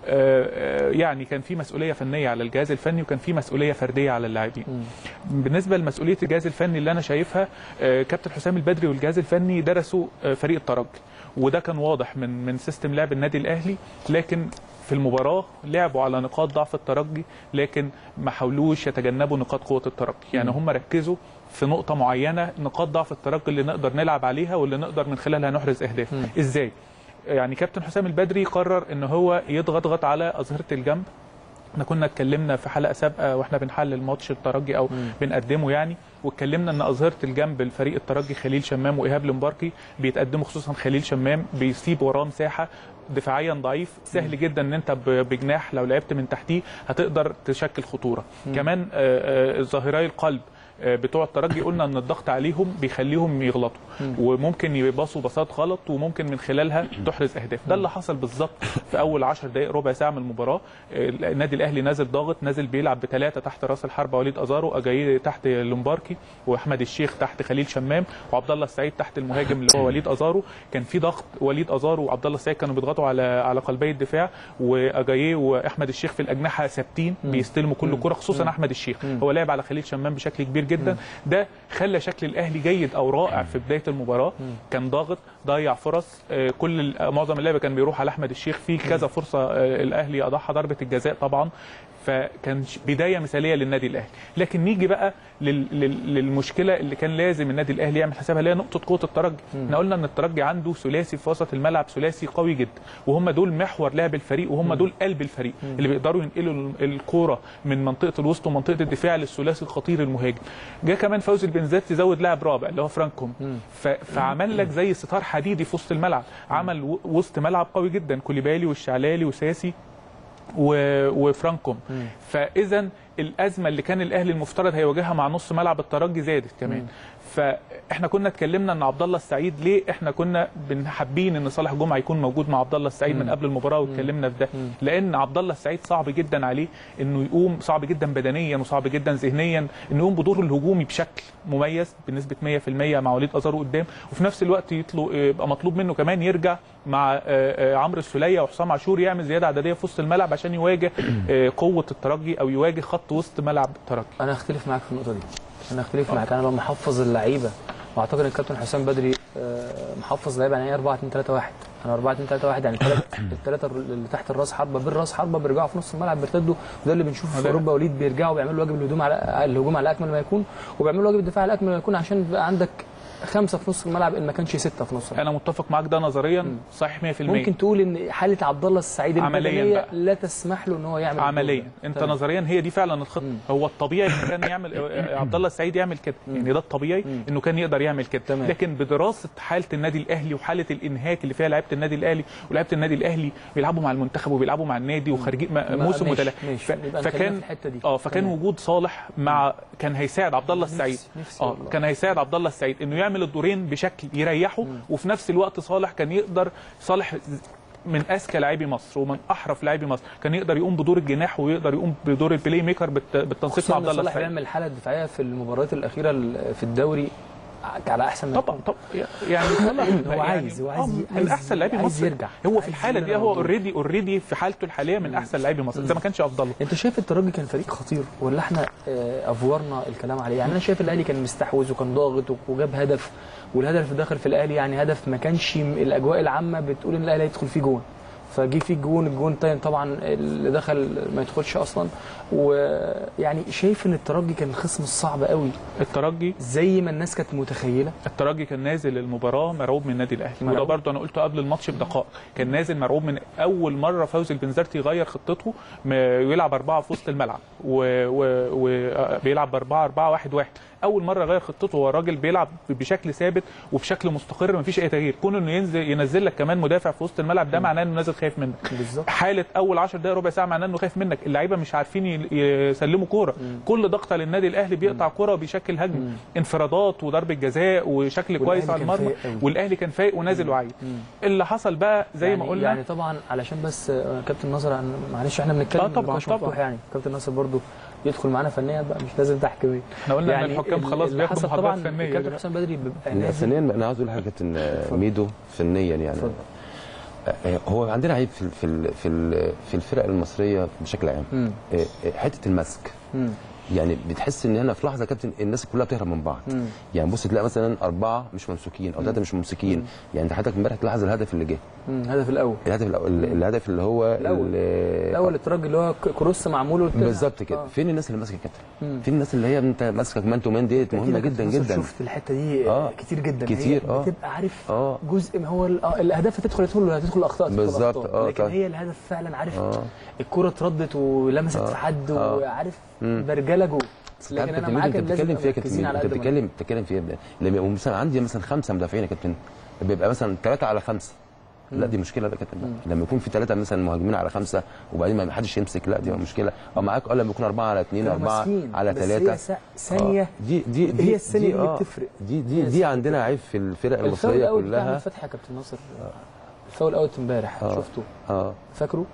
يعني كان في مسؤوليه فنيه على الجهاز الفني وكان في مسؤوليه فرديه على اللاعبين. بالنسبه لمسؤوليه الجهاز الفني اللي انا شايفها، كابتن حسام البدري والجهاز الفني درسوا فريق الترجي، وده كان واضح من سيستم لعب النادي الاهلي، لكن في المباراه لعبوا على نقاط ضعف الترجي، لكن ما حاولوش يتجنبوا نقاط قوه الترجي. يعني هم ركزوا في نقطه معينه، نقاط ضعف الترجي اللي نقدر نلعب عليها واللي نقدر من خلالها نحرز اهداف. ازاي؟ يعني كابتن حسام البدري قرر ان هو يضغط على اظهره الجنب. احنا كنا اتكلمنا في حلقه سابقه واحنا بنحلل ماتش الترجي او بنقدمه يعني، واتكلمنا ان اظهره الجنب الفريق الترجي خليل شمام وايهاب المباركي بيتقدموا، خصوصا خليل شمام بيسيب وراه مساحه دفاعيا ضعيف، سهل جدا ان انت بجناح لو لعبت من تحتيه هتقدر تشكل خطوره. كمان ظاهراي القلب بتوع الترجي قلنا ان الضغط عليهم بيخليهم يغلطوا، وممكن يباصوا باصات غلط وممكن من خلالها تحرز اهداف. ده اللي حصل بالظبط في اول 10 دقائق ربع ساعه من المباراه. النادي الاهلي نازل ضاغط، نازل بيلعب بثلاثه تحت راس الحربه وليد ازارو، اجاييه تحت لومباركي، واحمد الشيخ تحت خليل شمام، وعبد الله السعيد تحت المهاجم اللي هو وليد ازارو. كان في ضغط، وليد ازارو وعبد الله السعيد كانوا بيضغطوا على قلبي الدفاع، واجاييه واحمد الشيخ في الاجنحه ثابتين بيستلموا كل كره، خصوصا احمد الشيخ هو لعب على خليل شمام بشكل كبير جدا. ده خلى شكل الاهلي جيد او رائع في بدايه المباراه، كان ضاغط، ضيع فرص، معظم اللعب كان بيروح على احمد الشيخ، في كذا فرصه الاهلي اضاعها، ضربه الجزاء طبعا، فكان بدايه مثاليه للنادي الاهلي. لكن نيجي بقى للمشكله اللي كان لازم النادي الاهلي يعمل حسابها، اللي هي نقطه قوه الترجي. احنا قلنا ان الترجي عنده ثلاثي في وسط الملعب، ثلاثي قوي جدا، وهم دول محور لعب الفريق، وهم دول قلب الفريق اللي بيقدروا ينقلوا الكوره من منطقه الوسط ومنطقه الدفاع للثلاثي الخطير المهاجم. جه كمان فوزي البنزات تزود لاعب رابع اللي هو فرانكوم، فعمل لك زي ستار حديدي في وسط الملعب، عمل وسط ملعب قوي جدا، كوليبالي والشعلالي وساسي وفرانكوم. فاذا الازمه اللي كان الاهلي المفترض هيواجهها مع نص ملعب الترجي زادت كمان. فاحنا كنا اتكلمنا ان عبد الله السعيد، ليه احنا كنا حابين ان صالح جمعه يكون موجود مع عبد الله السعيد من قبل المباراه، واتكلمنا في ده، لان عبد الله السعيد صعب جدا عليه انه يقوم، صعب جدا بدنيا وصعب جدا ذهنيا انه يقوم بدوره الهجومي بشكل مميز بنسبه 100% مع وليد ازارو قدام، وفي نفس الوقت يبقى مطلوب منه كمان يرجع مع عمرو السوليه وحسام عاشور يعمل زياده عدديه في وسط الملعب عشان يواجه قوه الترجي او يواجه خط وسط ملعب الترجي. انا اختلف معاك في النقطه دي، انا اختلف معاك. انا لما محفظ اللعيبه، واعتقد ان الكابتن حسام بدري محفظ لعيبه يعني 4 2 3 1. انا 4 2 3 1 يعني الثلاثه اللي تحت الراس حربه بالراس حربه بيرجعوا في نص الملعب بيرتدوا، وده اللي بنشوفه في اوروبا. وليد بيرجعوا بيعملوا واجب الهجوم على اكمل ما يكون، وبيعملوا واجب الدفاع على اكمل ما يكون، عشان يبقى عندك 5 في نص الملعب ان ما كانش 6 في نص الملعب. انا متفق معاك، ده نظريا صحيح 100%. ممكن تقول ان حاله عبد الله السعيد البدنيه لا تسمح له ان هو يعمل عمليا. انت طيب. نظريا هي دي فعلا الخطه. هو الطبيعي انه كان يعمل عبد الله السعيد يعمل كده، يعني ده الطبيعي انه كان يقدر يعمل كده. لكن بدراسه حاله النادي الاهلي وحاله الانهاك اللي فيها لعيبه النادي الاهلي، ولعيبه النادي الاهلي بيلعبوا مع المنتخب وبيلعبوا مع النادي وخارجين موسم متلاحق، فكان وجود صالح مع كان هيساعد عبد الله السعيد. كان هيساعد عبد الله السعيد انه يعمل الدورين بشكل يريحه، وفي نفس الوقت صالح كان يقدر، صالح من اذكى لاعبي مصر ومن احرف لاعبي مصر، كان يقدر يقوم بدور الجناح ويقدر يقوم بدور البلاي ميكر بالتنسيق مع عبد الله السعيد. صالح بيعمل الحاله الدفاعيه في المباريات الاخيره في الدوري على احسن ما طبعا يعني هو عايز من احسن لاعبي مصر يرجع. هو في الحاله دي هو اوريدي في حالته الحاليه من احسن لاعبي مصر، اذا ما كانش افضله. انت شايف الترجي كان فريق خطير ولا احنا افورنا الكلام عليه؟ يعني انا شايف الاهلي كان مستحوذ وكان ضاغط وجاب هدف، والهدف اللي داخل في الاهلي يعني هدف ما كانش الاجواء العامه بتقول ان الاهلي هيدخل فيه جون. فجي في الجون الثاني طبعا اللي دخل ما يدخلش اصلا. ويعني شايف ان الترجي كان الخصم الصعب قوي، الترجي زي ما الناس كانت متخيله. الترجي كان نازل المباراه مرعوب من النادي الاهلي، وده برضه انا قلته قبل الماتش بدقائق، كان نازل مرعوب من اول مره فوزي البنزرتي يغير خطته ويلعب 4 في وسط الملعب وبيلعب ب4-4-1-1. اول مره غير خطته، هو راجل بيلعب بشكل ثابت وبشكل مستقر مفيش اي تغيير، كونه انه ينزل لك كمان مدافع في وسط الملعب ده معناه انه نازل خايف منك. بالظبط. حاله اول 10 دقائق ربع ساعه معناه انه خايف منك، اللعيبه مش عارفين يسلموا كوره، كل ضغطه للنادي الاهلي بيقطع كوره وبيشكل هجمه، انفرادات وضربه جزاء وشكل كويس على المرمى، والاهلي كان فايق ونازل وعي. اللي حصل بقى زي ما قلنا يعني طبعا علشان بس كابتن ناصر معلش احنا بنتكلم طبعا يعني كابتن ناصر برضو يدخل معانا فنيا بقى، مش لازم تحكيميا. احنا قلنا يعني ان الحكام خلاص بياخدوا محاضرات فنيه. كابتن حسام بدري بيبقى فنيا انا عاوز اقول حاجه كابتن ميدو فنيا يعني هو عندنا عيب في الفرق المصريه بشكل عام، حته المسك. يعني بتحس ان هنا في لحظه كابتن الناس كلها بتهرب من بعض. يعني بص تلاقي مثلا 4 مش ممسوكين او 3 مش ممسوكين. يعني انت حضرتك امبارح تلاحظ الهدف اللي جه، الهدف الاول الهدف اللي هو الاول الترجي اللي هو كروس معمول بالظبط كده. فين الناس اللي ماسكه كابتن؟ فين الناس اللي هي انت ماسكك مان تو مان ديت مهمه جدا جدا. شفت الحته دي كتير جدا كتير. بتبقى عارف جزء ما هو الاهداف هتدخل الاخطاء بالظبط. لكن هي الهدف فعلا عارف الكره اتردت ولمست في حد وعارف برجله جوه. لكن انا معاك بتتكلم فيها كابتن، انت بتتكلم فيها لما مثلا عندي مثلا 5 مدافعين يا كابتن بيبقى مثلا 3 على 5. لا دي مشكله ده كابتن. لما يكون في 3 مثلا مهاجمين على 5 وبعدين ما حدش يمسك، لا دي مشكله. او معاك لما يكون 4 على 2 4 على 3 بس هي ثانيه دي هي الثانيه اللي بتفرق. دي عندنا عيب في الفرق المصريه كلها. فتحي يا كابتن ناصر الفاول اوت امبارح شفته فاكره؟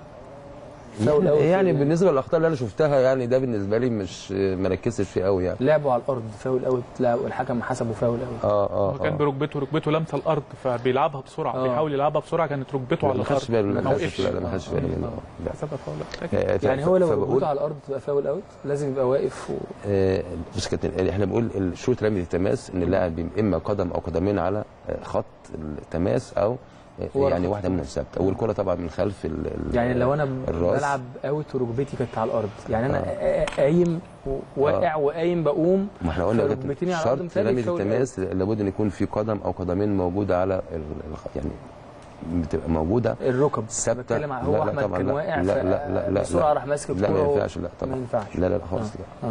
يعني بالنسبه للاخطاء اللي انا شفتها يعني ده بالنسبه لي مش مركزش فيه قوي يعني. لعبوا على الارض فاول اوت، الحكم حسبه فاول اوت. كان بركبته لمسه الارض فبيلعبها بسرعه، بيحاول يلعبها بسرعه، كانت ركبته على الارض. ما خدش بالي منه. حسبها فاول. يعني هو لو ركبته على الارض تبقى فاول اوت، لازم يبقى واقف بص كابتن احنا بنقول الشوط رمي التماس ان اللاعب اما قدم او قدمين على خط التماس او يعني واحده منهم ثابته، والكره طبعا من خلف يعني لو انا بلعب اوت وركبتي كانت على الارض، يعني انا قايم واقع وقايم بقوم. ما احنا قلنا شرط رمي التماس لابد ان يكون في قدم او قدمين موجوده على يعني بتبقى موجوده الركب ثابته. هو احمد كان واقع لا بسرعه راح ماسك الكره. لا ما ينفعش، لا طبعا ما ينفعش. لا خالص.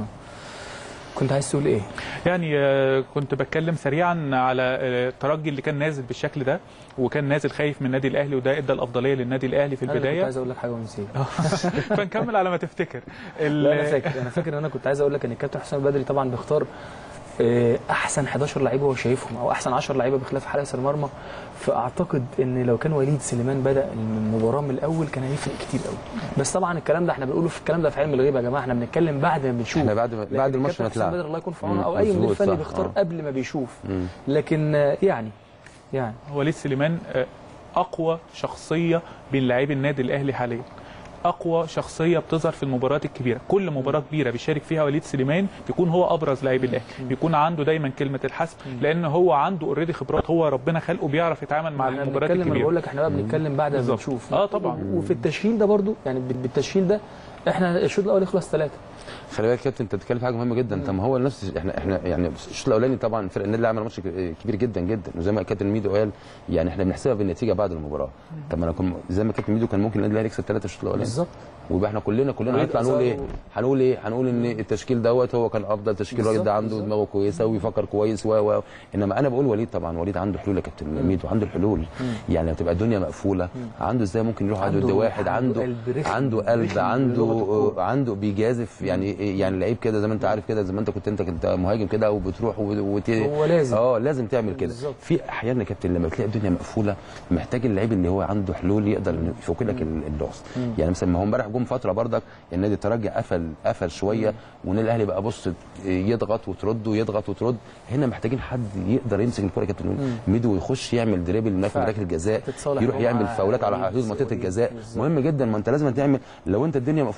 كنت عايز تقول ايه؟ يعني كنت بتكلم سريعا على الترجي اللي كان نازل بالشكل ده وكان نازل خايف من النادي الاهلي، وده ادى الافضليه للنادي الاهلي في البدايه. كنت عايز اقول لك حاجه ونسيت. فنكمل على ما تفتكر. لا انا فاكر ان انا كنت عايز اقول لك ان الكابتن حسام بدري طبعا بيختار احسن 11 لعيبه هو شايفهم او احسن 10 لعيبه بخلاف حارس المرمى. فاعتقد ان لو كان وليد سليمان بدا المباراه من الاول كان هيفرق كتير قوي. بس طبعا الكلام ده احنا بنقوله في الكلام ده في علم الغيب يا جماعه، احنا بنتكلم بعد ما بنشوف. احنا بعد الماتش ما طلع الله يكون في عونه، او اي مدير فني بيختار قبل ما بيشوف. لكن يعني وليد سليمان اقوى شخصيه بين لاعبي النادي الاهلي حاليا، اقوى شخصيه بتظهر في المباريات الكبيره. كل مباراه كبيره بيشارك فيها وليد سليمان بيكون هو ابرز لاعبي الاهلي، بيكون عنده دايما كلمه الحسم، لان هو عنده اوريدي خبرات، هو ربنا خلقه بيعرف يتعامل مع المباريات الكبيره. انا بقول لك احنا بقى بنتكلم بعد ما بنشوف. طبعا. وفي التشكيل ده برضو يعني بالتشكيل ده احنا الشوط الاول يخلص 3. خلي بالك يا كابتن انت بتتكلم في حاجه مهمه جدا. طب ما هو نفس احنا يعني الشوط الاولاني طبعا فرق النادي عمل ماتش كبير جدا جدا، وزي ما الكابتن ميدو قال يعني احنا بنحسبها بالنتيجه بعد المباراه. طب ما انا زي ما الكابتن ميدو كان ممكن النادي الاهلي يكسب 3 الشوط الاولاني بالظبط، ويبقى احنا كلنا هنطلع نقول ايه؟ هنقول ان التشكيل دوت هو كان افضل تشكيل، الراجل ده عنده دماغه كويسه ويفكر كويس انما انا بقول وليد طبعا وليد عنده حلول يا كابتن ميدو، عنده الحلول. يعني لما تبقى الدنيا مقفوله عنده ازاي ممكن يروح عنده واحد عنده قلب عنده بيجازف يعني لعيب كده زي ما انت عارف كده، زي ما انت كنت مهاجم كده وبتروح هو لازم لازم تعمل كده. في احيانا يا كابتن لما تلاقي الدنيا مقفوله محتاج اللعيب اللي هو عنده حلول يقدر يفك لك اللغز. يعني مثلا ما هو امبارح جم فتره برضك النادي الترجي قفل شويه والنادي الاهلي بقى بص يضغط وترد ويضغط وترد. هنا محتاجين حد يقدر يمسك الكره يا كابتن ميدو ويخش يعمل دريبل في مراكز الجزاء، يروح يعمل فاولات على حدود منطقه الجزاء. مهم جدا، ما انت لازم تعمل. لو انت الدنيا مقفوله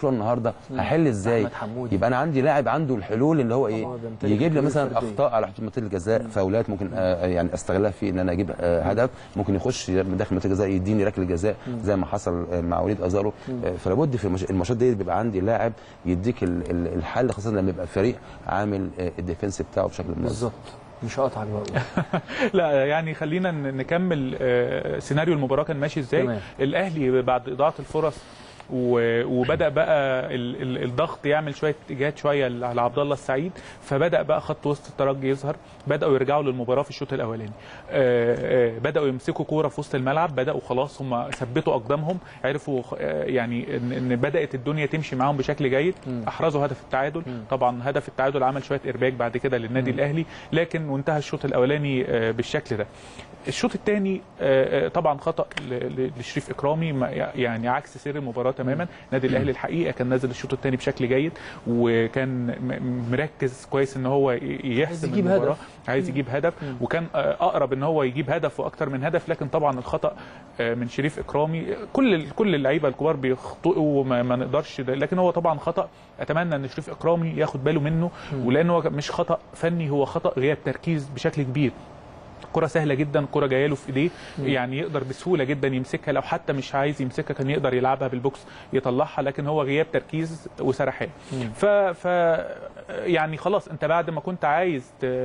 فلان النهارده هحل ازاي؟ يبقى انا عندي لاعب عنده الحلول اللي هو ايه؟ يجيب لي مثلا اخطاء على حدود منطقه الجزاء، فاولات ممكن يعني استغلها في ان انا اجيب هدف، ممكن يخش داخل منطقه الجزاء يديني ركله جزاء زي ما حصل مع وليد ازارو. فلابد في الماتشات دي بيبقى عندي لاعب يديك الحل، خاصه لما يبقى الفريق عامل الديفنس بتاعه بشكل منظم. بالظبط. مش هقطعك بقى. لا يعني خلينا نكمل سيناريو المباراه كان ماشي ازاي. تمام. الاهلي بعد اضاعه الفرص وبدا بقى الضغط يعمل شويه اتجاهات شويه على عبد الله السعيد، فبدا بقى خط وسط الترجي يظهر، بداوا يرجعوا للمباراه في الشوط الاولاني، بداوا يمسكوا كوره في وسط الملعب، بداوا خلاص هم ثبتوا اقدامهم، عرفوا يعني ان بدات الدنيا تمشي معاهم بشكل جيد، احرزوا هدف التعادل. طبعا هدف التعادل عمل شويه ارباك بعد كده للنادي الاهلي، لكن وانتهى الشوط الاولاني بالشكل ده. الشوط الثاني طبعا خطا لشريف اكرامي، يعني عكس سير المباراه تماما. النادي الاهلي الحقيقه كان نازل الشوط الثاني بشكل جيد، وكان مركز كويس ان هو يحسم المباراه، عايز يجيب هدف، وكان اقرب ان هو يجيب هدف واكثر من هدف. لكن طبعا الخطا من شريف اكرامي، كل اللعيبه الكبار بيخطئوا وما نقدرش، لكن هو طبعا خطا اتمنى ان شريف اكرامي ياخد باله منه، ولانه مش خطا فني، هو خطا غياب تركيز بشكل كبير. كرة سهلة جدا، كرة جايه له في ايديه، يعني يقدر بسهولة جدا يمسكها، لو حتى مش عايز يمسكها كان يقدر يلعبها بالبوكس يطلعها، لكن هو غياب تركيز وسرحان. ف يعني خلاص انت بعد ما كنت عايز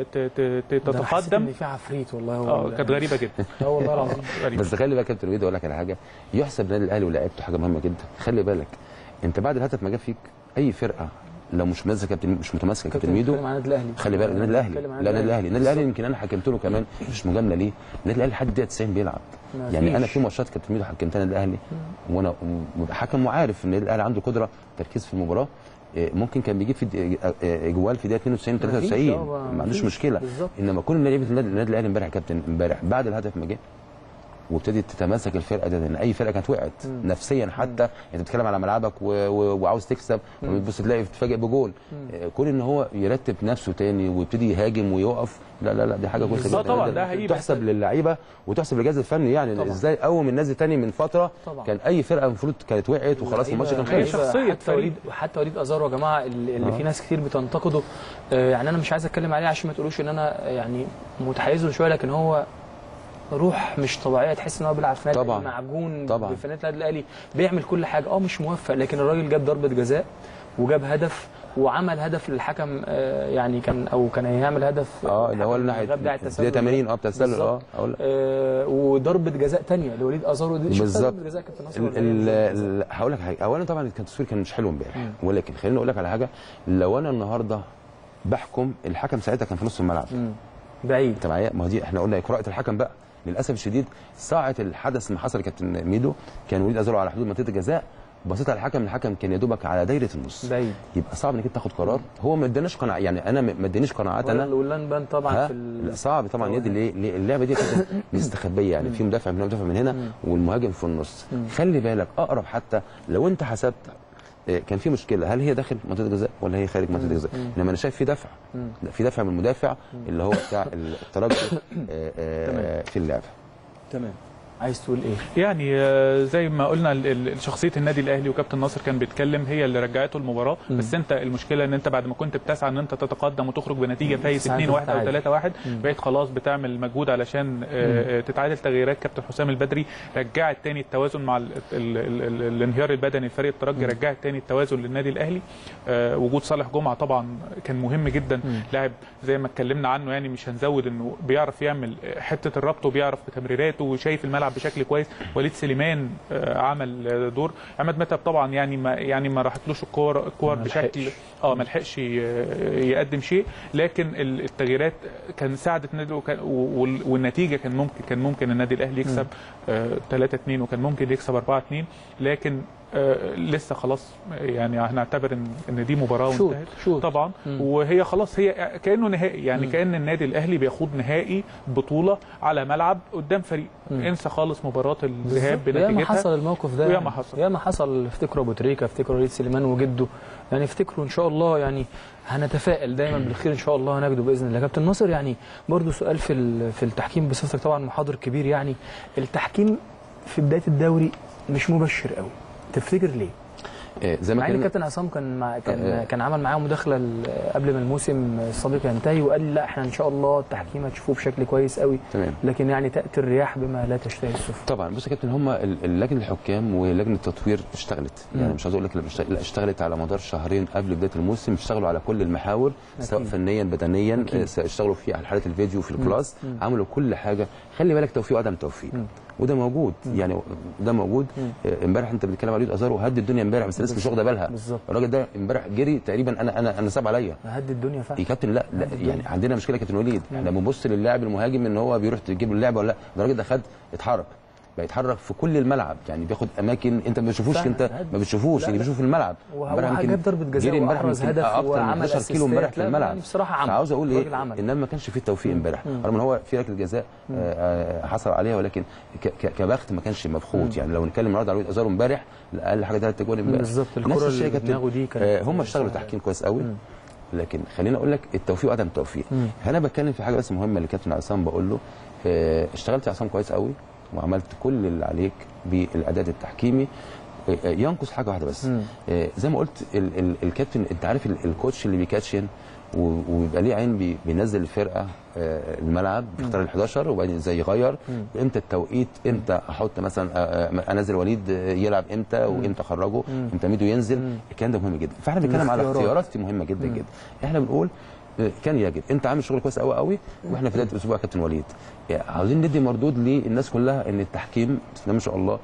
تتقدم ان في عفريت والله. كانت غريبة جدا. والله العظيم غريبة. بس خلي بالك يا كابتن وليد، اقول لك على حاجة يحسب النادي الاهلي ولاعيبته حاجة مهمة جدا. خلي بالك انت بعد الهدف ما جاب فيك اي فرقة لو مش متماسكه كابتن ميدو، خلي بالك النادي الاهلي، لا النادي الاهلي يمكن انا حكمت له كمان مش مجامله ليه، النادي الاهلي لحد دقيقه 90 بيلعب. يعني انا في ماتشات كابتن ميدو حكمتها النادي الاهلي وانا حكم وعارف ان النادي الاهلي عنده قدره تركيز في المباراه، ممكن كان بيجيب في اجوال في دقيقه 92 93 ما عندوش مشكله. انما كل لعيبه النادي الاهلي امبارح يا كابتن، امبارح بعد الهدف ما جه وابتدت تتماسك الفرقه دي، لان اي فرقه كانت وقعت نفسيا حتى. انت بتتكلم على ملعبك وعاوز تكسب، وبتبص تلاقي تتفاجئ بجول. كون ان هو يرتب نفسه تاني ويبتدي يهاجم ويقف، لا دي حاجه كويسه جدا. طبعا ده هيبقى تحسب للعيبه وتحسب للجهاز الفني، يعني طبعا. ازاي قوم الناس تاني من فتره طبعا. كان اي فرقه المفروض كانت وقعت وخلاص الماتش كان خلص. حتى وليد ازارو يا جماعه اللي في ناس كتير بتنتقده، يعني انا مش عايز اتكلم عليه عشان ما تقولوش ان انا يعني متحيزه شويه، لكن هو روح مش طبيعيه، تحس ان هو بيلعب في نادي معجون بفنانه النادي الاهلي، بيعمل كل حاجه. مش موفق، لكن الراجل جاب ضربه جزاء وجاب هدف وعمل هدف للحكم، يعني كان هيعمل هدف اللي هو الناحيه بتاع التسلل 80 بتاع التسلل وضربه جزاء ثانيه لوليد ازارو دي بالظبط. ضربه جزاء كابتن ناصر. هقول لك حاجه، اولا طبعا التصوير كان مش حلو امبارح، ولكن خليني اقول لك على حاجه، لو انا النهارده بحكم الحكم ساعتها كان في نص الملعب بعيد، انت معايا؟ ما هو دي احنا قلنا قراءه الحكم بقى للاسف الشديد. ساعه الحدث ما حصل كابتن ميدو كان وليد ازارو على حدود منطقه الجزاء، بصيت على الحكم كان يا دوبك على دايره النص بعيد. يبقى صعب انك انت تاخد قرار، هو ما اداناش قناعه، يعني انا ما ادانيش قناعات انا واللان طبعا صعب طبعا. يد اللعبه دي كانت مستخبيه، يعني في مدافع من هنا ومدافع من هنا والمهاجم في النص. خلي بالك اقرب، حتى لو انت حسبت كان في مشكله، هل هي داخل منطقه الجزاء ولا هي خارج منطقه الجزاء؟ انما انا شايف في دفع من المدافع اللي هو بتاع الترجي في اللعبه. تمام. عايز تقول ايه؟ يعني زي ما قلنا شخصيه النادي الاهلي وكابتن ناصر كان بيتكلم هي اللي رجعته المباراه، بس انت المشكله ان انت بعد ما كنت بتسعى ان انت تتقدم وتخرج بنتيجه فايز 2-1 او 3-1 بقيت خلاص بتعمل مجهود علشان تتعادل. تغييرات كابتن حسام البدري رجعت تاني التوازن مع الانهيار البدني لفريق الترجي، رجعت تاني التوازن للنادي الاهلي. وجود صالح جمعه طبعا كان مهم جدا، لاعب زي ما اتكلمنا عنه، يعني مش هنزود انه بيعرف يعمل حته الربط وبيعرف بتمريراته وشايف الملعب بشكل كويس. وليد سليمان عمل دور. عماد متعب طبعا يعني ما راحتلوش الكور بشكل ما لحقش يقدم شيء، لكن التغييرات كان ساعدت النادي والنتيجه كان ممكن النادي الاهلي يكسب 3-2 وكان ممكن يكسب 4-2، لكن لسه خلاص يعني هنعتبر ان دي مباراه وانتهت طبعا. وهي خلاص هي كانه نهائي، يعني كان النادي الاهلي بيخوض نهائي بطوله على ملعب قدام فريق. انسى خالص مباراه الذهاب بنتيجتها. ياما حصل الموقف ده، ياما حصل. افتكروا ابو تريكه، افتكروا وليد سليمان وجده، يعني افتكروا ان شاء الله، يعني هنتفائل دايما بالخير ان شاء الله، هنجده باذن الله. كابتن ناصر، يعني برضو سؤال في التحكيم بصفتك طبعا محاضر كبير، يعني التحكيم في بدايه الدوري مش مبشر قوي، تفتكر ليه؟ زي ما مع ان كابتن عصام كان عمل معاه مداخله قبل ما الموسم السابق ينتهي وقال لي لا احنا ان شاء الله التحكيم هتشوفوه بشكل كويس قوي. تمام. لكن يعني تاتي الرياح بما لا تشتهي السفن. طبعا بص يا كابتن، هم لجنه الحكام ولجنه التطوير اشتغلت، يعني مش عايز اقول لك لا اشتغلت على مدار شهرين قبل بدايه الموسم، اشتغلوا على كل المحاور سواء فنيا بدنيا، اشتغلوا في على حالات الفيديو في الكلاس، عملوا كل حاجه. خلي بالك توفيق وعدم توفيق وده موجود، يعني ده موجود. امبارح انت بتتكلم على وليد ازارو هدي الدنيا امبارح، بس الناس مش واخده بالها. الراجل ده امبارح جري تقريبا انا صعب عليا هدي الدنيا فعلا يا كابتن. لا يعني عندنا مشكله كابتن وليد، احنا بنبص للاعب المهاجم ان هو بيروح تجيب اللعبه ولا لا. الراجل ده اتحرك بقى يتحرك في كل الملعب، يعني بياخد اماكن انت ما بتشوفوش، انت ما بتشوفوش اللي بيشوف في الملعب. امبارح جاب ضربه جزاء واحرز هدف وعمل 10 كيلو امبارح في الملعب. بصراحه عمل. عاوز اقول ايه ان ما كانش فيه توفيق امبارح، رغم ان هو في ركله جزاء حصل عليها، ولكن كبخت ما كانش مبخوت. يعني لو نتكلم النهارده على وليد ازارو امبارح اقل حاجه 3 اجوان امبارح بالظبط. الكره اللي في دماغه دي كانت هم اشتغلوا تحكيم كويس قوي. لكن خليني اقول لك التوفيق وعدم التوفيق. انا بتكلم في حاجه بس مهمه لكابتن عصام، بقول له اشتغلت يا عصام كويس قوي وعملت كل اللي عليك بالاداء التحكيمي، ينقص حاجه واحده بس. زي ما قلت الكابتن، انت عارف الكوتش اللي بيكاتشن وبيبقى ليه عين بينزل الفرقه الملعب، بيختار ال11 وبعدين ازاي يغير امتى التوقيت، امتى احط مثلا انزل وليد يلعب امتى وامتى اخرجه، امتى ميدو ينزل. الكلام ده مهم جدا. فاحنا بنتكلم على اختيارات مهمه جدا جدا. احنا بنقول كان يجب انت عامل شغل كويس قوي قوي، واحنا في بدايه الاسبوع يا كابتن وليد عاوزين ندي مردود للناس كلها ان التحكيم ما شاء الله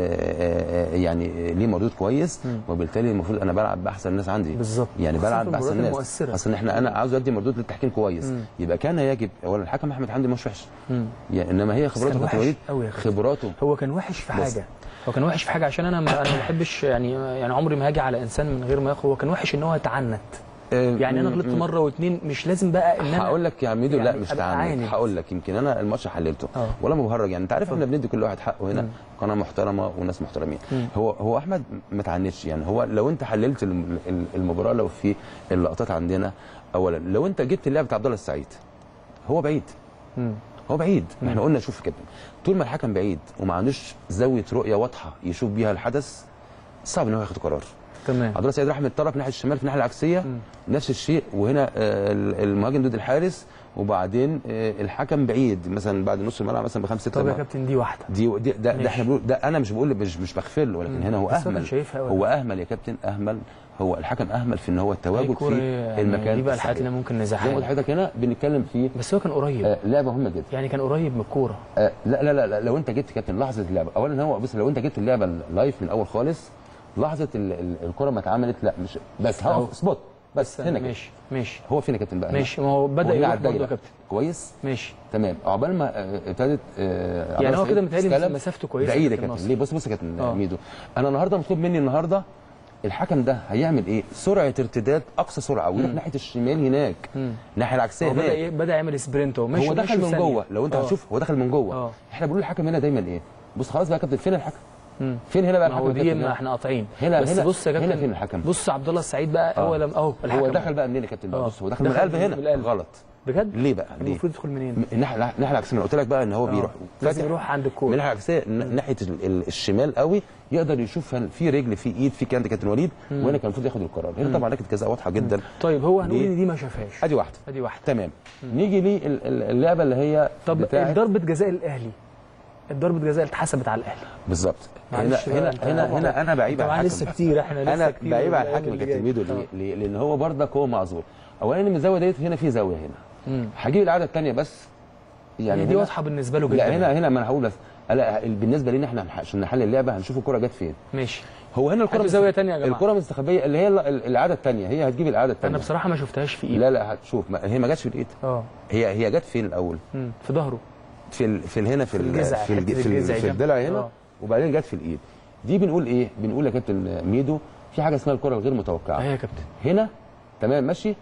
يعني ليه مردود كويس، وبالتالي المفروض انا بلعب باحسن الناس عندي بالظبط، يعني بلعب باحسن الناس. اصل انا عاوز ادي مردود للتحكيم كويس. يبقى كان يجب اولا الحكم احمد حمدي مش وحش يعني، انما هي خبراته كابتن وليد، خبراته. هو كان وحش في حاجه، هو كان وحش في حاجه عشان انا ما بحبش يعني عمري ما هاجي على انسان من غير ما ياخد. هو كان وحش ان هو يتعنت. يعني انا غلطت مره واثنين، مش لازم بقى ان انا هقول لك يا ميدو يعني لا مش تعاند. هقول لك يمكن انا الماتش حللته ولا مبهرج، يعني انت عارف احنا بندي كل واحد حقه هنا، قناه محترمه وناس محترمين. هو احمد ما تعنتش، يعني هو لو انت حللت المباراه، لو في اللقطات عندنا، اولا لو انت جبت اللعب بتاع عبد الله السعيد هو بعيد، هو بعيد. ما احنا قلنا شوف كده، طول ما الحكم بعيد وما عندوش زاويه رؤيه واضحه يشوف بيها الحدث، صعب ان هو ياخد قرار. تمام. عبد الله السعيد راح من الطرف ناحيه الشمال في الناحيه العكسيه، نفس الشيء، وهنا المهاجم ضد الحارس، وبعدين الحكم بعيد مثلا بعد نص الملعب مثلا ب5 6. طب يا كابتن دي واحده ده احنا بنقول ده، انا مش بقول مش بغفر له، ولكن هنا هو اهمل. هو اهمل يا كابتن، اهمل. هو الحكم اهمل في ان هو التواجد في المكان. دي بقى الحالات اللي ممكن نزعها. زي ما حضرتك هنا بنتكلم فيه، بس هو كان قريب. لعبه مهمه جدا، يعني كان قريب من الكوره. لا لا لا لو انت جبت كابتن لحظه اللعبه، اولا هو بس لو انت جبت اللعبه لايف من الاول خالص، لحظه الكره ما اتعملت، لا مش بس هقف سبوت بس هنا كده. ماشي هو فين يا كابتن بقى؟ ماشي، ما هو بدا يلعب برضه يا كابتن. كويس ماشي تمام. عقبال ما ابتدت يعني هو كده متهيألي مسافته كويسه بعيده يا كابتن. ليه؟ بص يا كابتن ميدو، انا النهارده مطلوب مني النهارده الحكم ده هيعمل ايه؟ سرعه ارتداد اقصى سرعه، ويروح ناحيه الشمال هناك، الناحيه العكسيه هناك. بدا يعمل سبرنت. هو ماشي، هو دخل من جوه. لو انت هتشوف هو دخل من جوه. احنا بنقول الحكم هنا دايما ايه؟ بص خلاص بقى يا كابتن، فين الحكم؟ فين هنا بقى الحكم؟ هو دي ما احنا قاطعين هنا. بس هنا بص يا كابتن، هنا فين الحكم؟ بص عبد الله السعيد بقى هو هو دخل بقى منين يا كابتن؟ بص هو دخل من القلب هنا. غلط بجد. ليه بقى؟ المفروض يدخل منين؟ الناحيه العكسيه. قلت لك بقى ان هو بيروح لازم يروح عند الكوره من الناحيه العكسيه ناحيه الشمال قوي، يقدر يشوف في رجل، في ايد، في كان كابتن وليد، وهنا كان المفروض ياخد القرار. هنا طبعا ركله جزاء واضحه جدا. طيب هو هنقول ان دي ما شافهاش. ادي واحده تمام. نيجي للعبه اللي هي طب ضربه جزاء الاهلي، ضربه جزاء اللي اتحسبت على الاهلي بالظبط. هنا انا بعيب على الحكم. لسه كتير، احنا لسه انا كتير بعيب على الحكم كابتن ميدو. ليه؟ لان هو برضك هو معذور. اولا من الزاويه ديت هنا في زاويه هنا، هجيب العاده الثانيه بس يعني دي واضحه بالنسبه له جدا. لا هنا ما انا هقول بس بالنسبه لنا احنا عشان نحل اللعبه هنشوف الكره جت فين. ماشي. هو هنا الكره زاويه ثانيه يا جماعه، الكره مستخبيه اللي هي العاده الثانيه، هي هتجيب العاده الثانيه. انا بصراحه ما شفتهاش في ايد. لا هتشوف، هي ما جاتش في الايد. هي جت فين الاول؟ في ظهره، في هنا في الضلع هنا، وبعدين جت في الايد. دي بنقول ايه؟ بنقول يا كابتن ميدو في حاجه اسمها الكره الغير متوقعه. ايوه يا كابتن. هنا تمام ماشي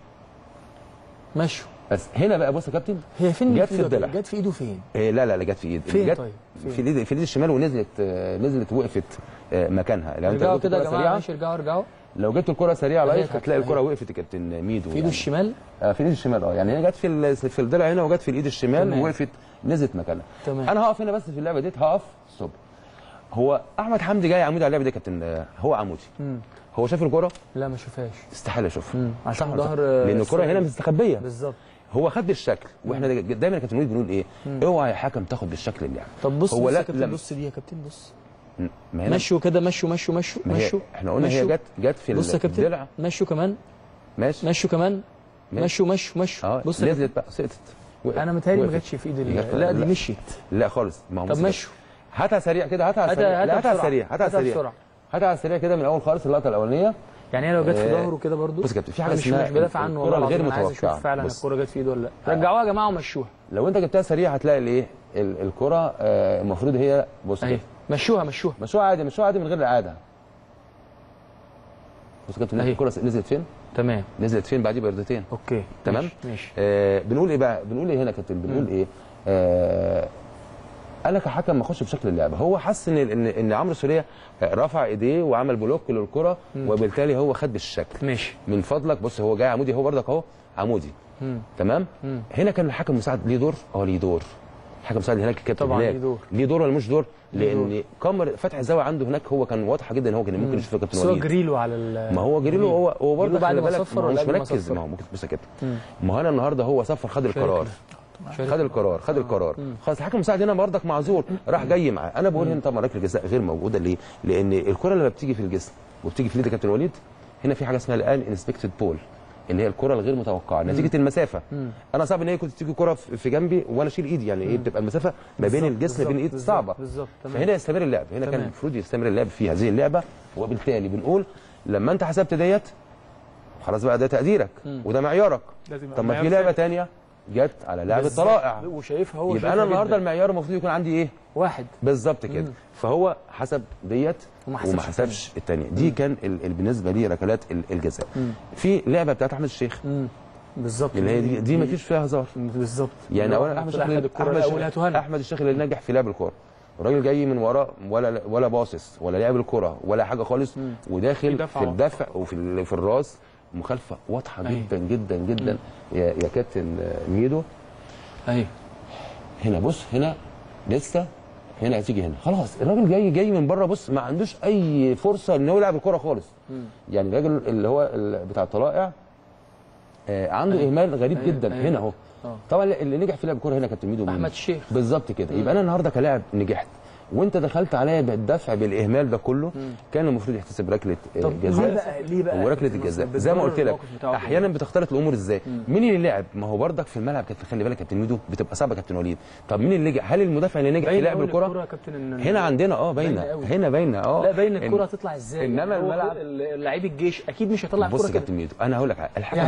بس هنا بقى بص يا كابتن، هي فين؟ جت في الضلع. جت في ايده فين؟ لا جت في ايد. فين؟ طيب في الايد الشمال، ونزلت وقفت مكانها. لو انت كده يا جماعه ماشي، ارجعوا. لو جبت الكره سريعه لايف هتلاقي الكره وقفت يا كابتن ميدو. في ايده الشمال؟ في ايد الشمال. يعني هي جت في الضلع هنا، وجت في الايد الشمال ووقفت، نزلت مكانها. تمام. انا هقف هنا بس في اللعبه دي، هقف ستوب. هو احمد حمدي جاي عمودي على اللعبه دي يا كابتن، هو عمودي. هو شاف الكره؟ لا ما شافهاش، استحاله يشوفها عشان ظهر، لان الكره هنا مستخبيه بالظبط. هو خد بالشكل، واحنا دايما يا كابتن وليد بنقول ايه؟ اوعى يا حكم تاخد بالشكل اللعب. طب بص هو يا لا كابتن، بص دي يا كابتن، بص مشوا كده، مشوا احنا قلنا هي جت في بص يا كابتن، الدلع، مشوا كمان، مشوا كمان، مشوا بص نزلت بقى، سقطت. انا متهيألي ما جاتش في ايد لا دي مشيت. لا خالص، ما هو طب مشوا، هاتها سريع كده، هاتها سريع، هاتها على السريع كده من الاول خالص، اللقطه الاولانيه. يعني هي لو جت في ظهره كده برضه، بص يا كابتن في حاجه اسمها مش بدافع عنه والله العظيم، انا عايز اشوف فعلا الكوره جت في ايده ولا لا. رجعوها يا جماعه ومشوها. لو انت جبتها سريع هتلاقي الايه، الكره المفروض هي، بص كده مشوها عادي، من غير اعاده. بص يا كابتن الكره نزلت فين؟ تمام، نزلت فين بعديه بيردتين. اوكي تمام، ماشي. بنقول ايه بقى؟ بنقول ايه هنا يا كابتن؟ بنقول ايه؟ انا كحكم ما اخش بشكل اللعبه. هو حس ان عمرو سوليه رفع ايديه وعمل بلوك للكره، وبالتالي هو خد بالشكل. ماشي، من فضلك بص، هو جاي عمودي، هو برضك اهو عمودي. تمام. هنا كان الحكم المساعد ليه دور؟ ليه دور. الحكم المساعد هناك الكابتن طبعا ليه دور ولا مش دور؟ لان كاميرا فتح الزاويه عنده هناك هو كان واضحه جدا ان هو كان ممكن يشوف الكابتن وليد. بس هو جريله على ما هو جريله، هو برضه بعد ما صفر مش مركز. ما هو ممكن بص كده، ما هو انا النهارده هو صفر، خد القرار خلاص. الحكم المساعد هنا برضك معذور، راح جاي معاه. انا بقول هنا طبعا ركله الجزاء غير موجوده. ليه؟ لان الكره لما بتيجي في الجسم وبتيجي في ايد كابتن وليد، هنا في حاجه اسمها الان انسبكتد بول، اللي هي الكره الغير متوقعه نتيجه المسافه. انا صعب ان هي كنت تيجي كره في جنبي وانا اشيل ايدي، يعني ايه، بتبقى المسافه ما بين الجسم وبين الايد صعبه. فهنا يستمر اللعب، هنا كان المفروض يستمر اللعب في هذه اللعبه. وبالتالي بنقول لما انت حسبت ديت خلاص بقى، ده تقديرك وده معيارك. طب ما في لعبه ثانيه جت على لاعب الطلائع وشايفها هو، يبقى انا النهارده المعيار المفروض يكون عندي ايه؟ واحد بالظبط كده. فهو حسب ديت وما حسبش الثانيه. دي كان بالنسبه لي ركلات الجزاء. في لعبه بتاعت احمد الشيخ بالظبط، اللي هي دي ما فيش فيها هزار بالظبط. يعني اولا احمد الشيخ اللي نجح في لعب الكوره، الراجل جاي من ورا ولا باصص ولا لعب الكوره ولا حاجه خالص، وداخل في الدفع وفي الراس، مخالفه واضحه جدا جدا جدا يا كابتن ميدو. هنا بص، هنا لسه، هنا هتيجي هنا خلاص. الراجل جاي من بره، بص ما عندوش اي فرصه ان هو يلعب الكوره خالص. يعني الراجل اللي هو بتاع الطلائع عنده اهمال غريب جدا. هنا اهو طبعا اللي نجح في لعب الكوره هنا كابتن ميدو احمد الشيخ بالظبط كده. يبقى انا النهارده كلاعب نجحت وانت دخلت عليا بالدفع بالاهمال ده كله، كان المفروض يحتسب ركله جزاء. ليه بقى وركله الجزاء زي ما قلت لك احيانا بتختلط الامور ازاي. مين اللي لعب؟ ما هو برضك في الملعب كابتن، خلي بالك كابتن ميدو بتبقى صعبه كابتن وليد. طب مين اللي نجح؟ هل المدافع اللي نجح في لعب الكره؟ هنا عندنا باينه، هنا باينه لا باينه الكره هتطلع ازاي. انما الملعب لعيب الجيش اكيد مش هيطلع الكره كده. بص كابتن ميدو، انا هقول لك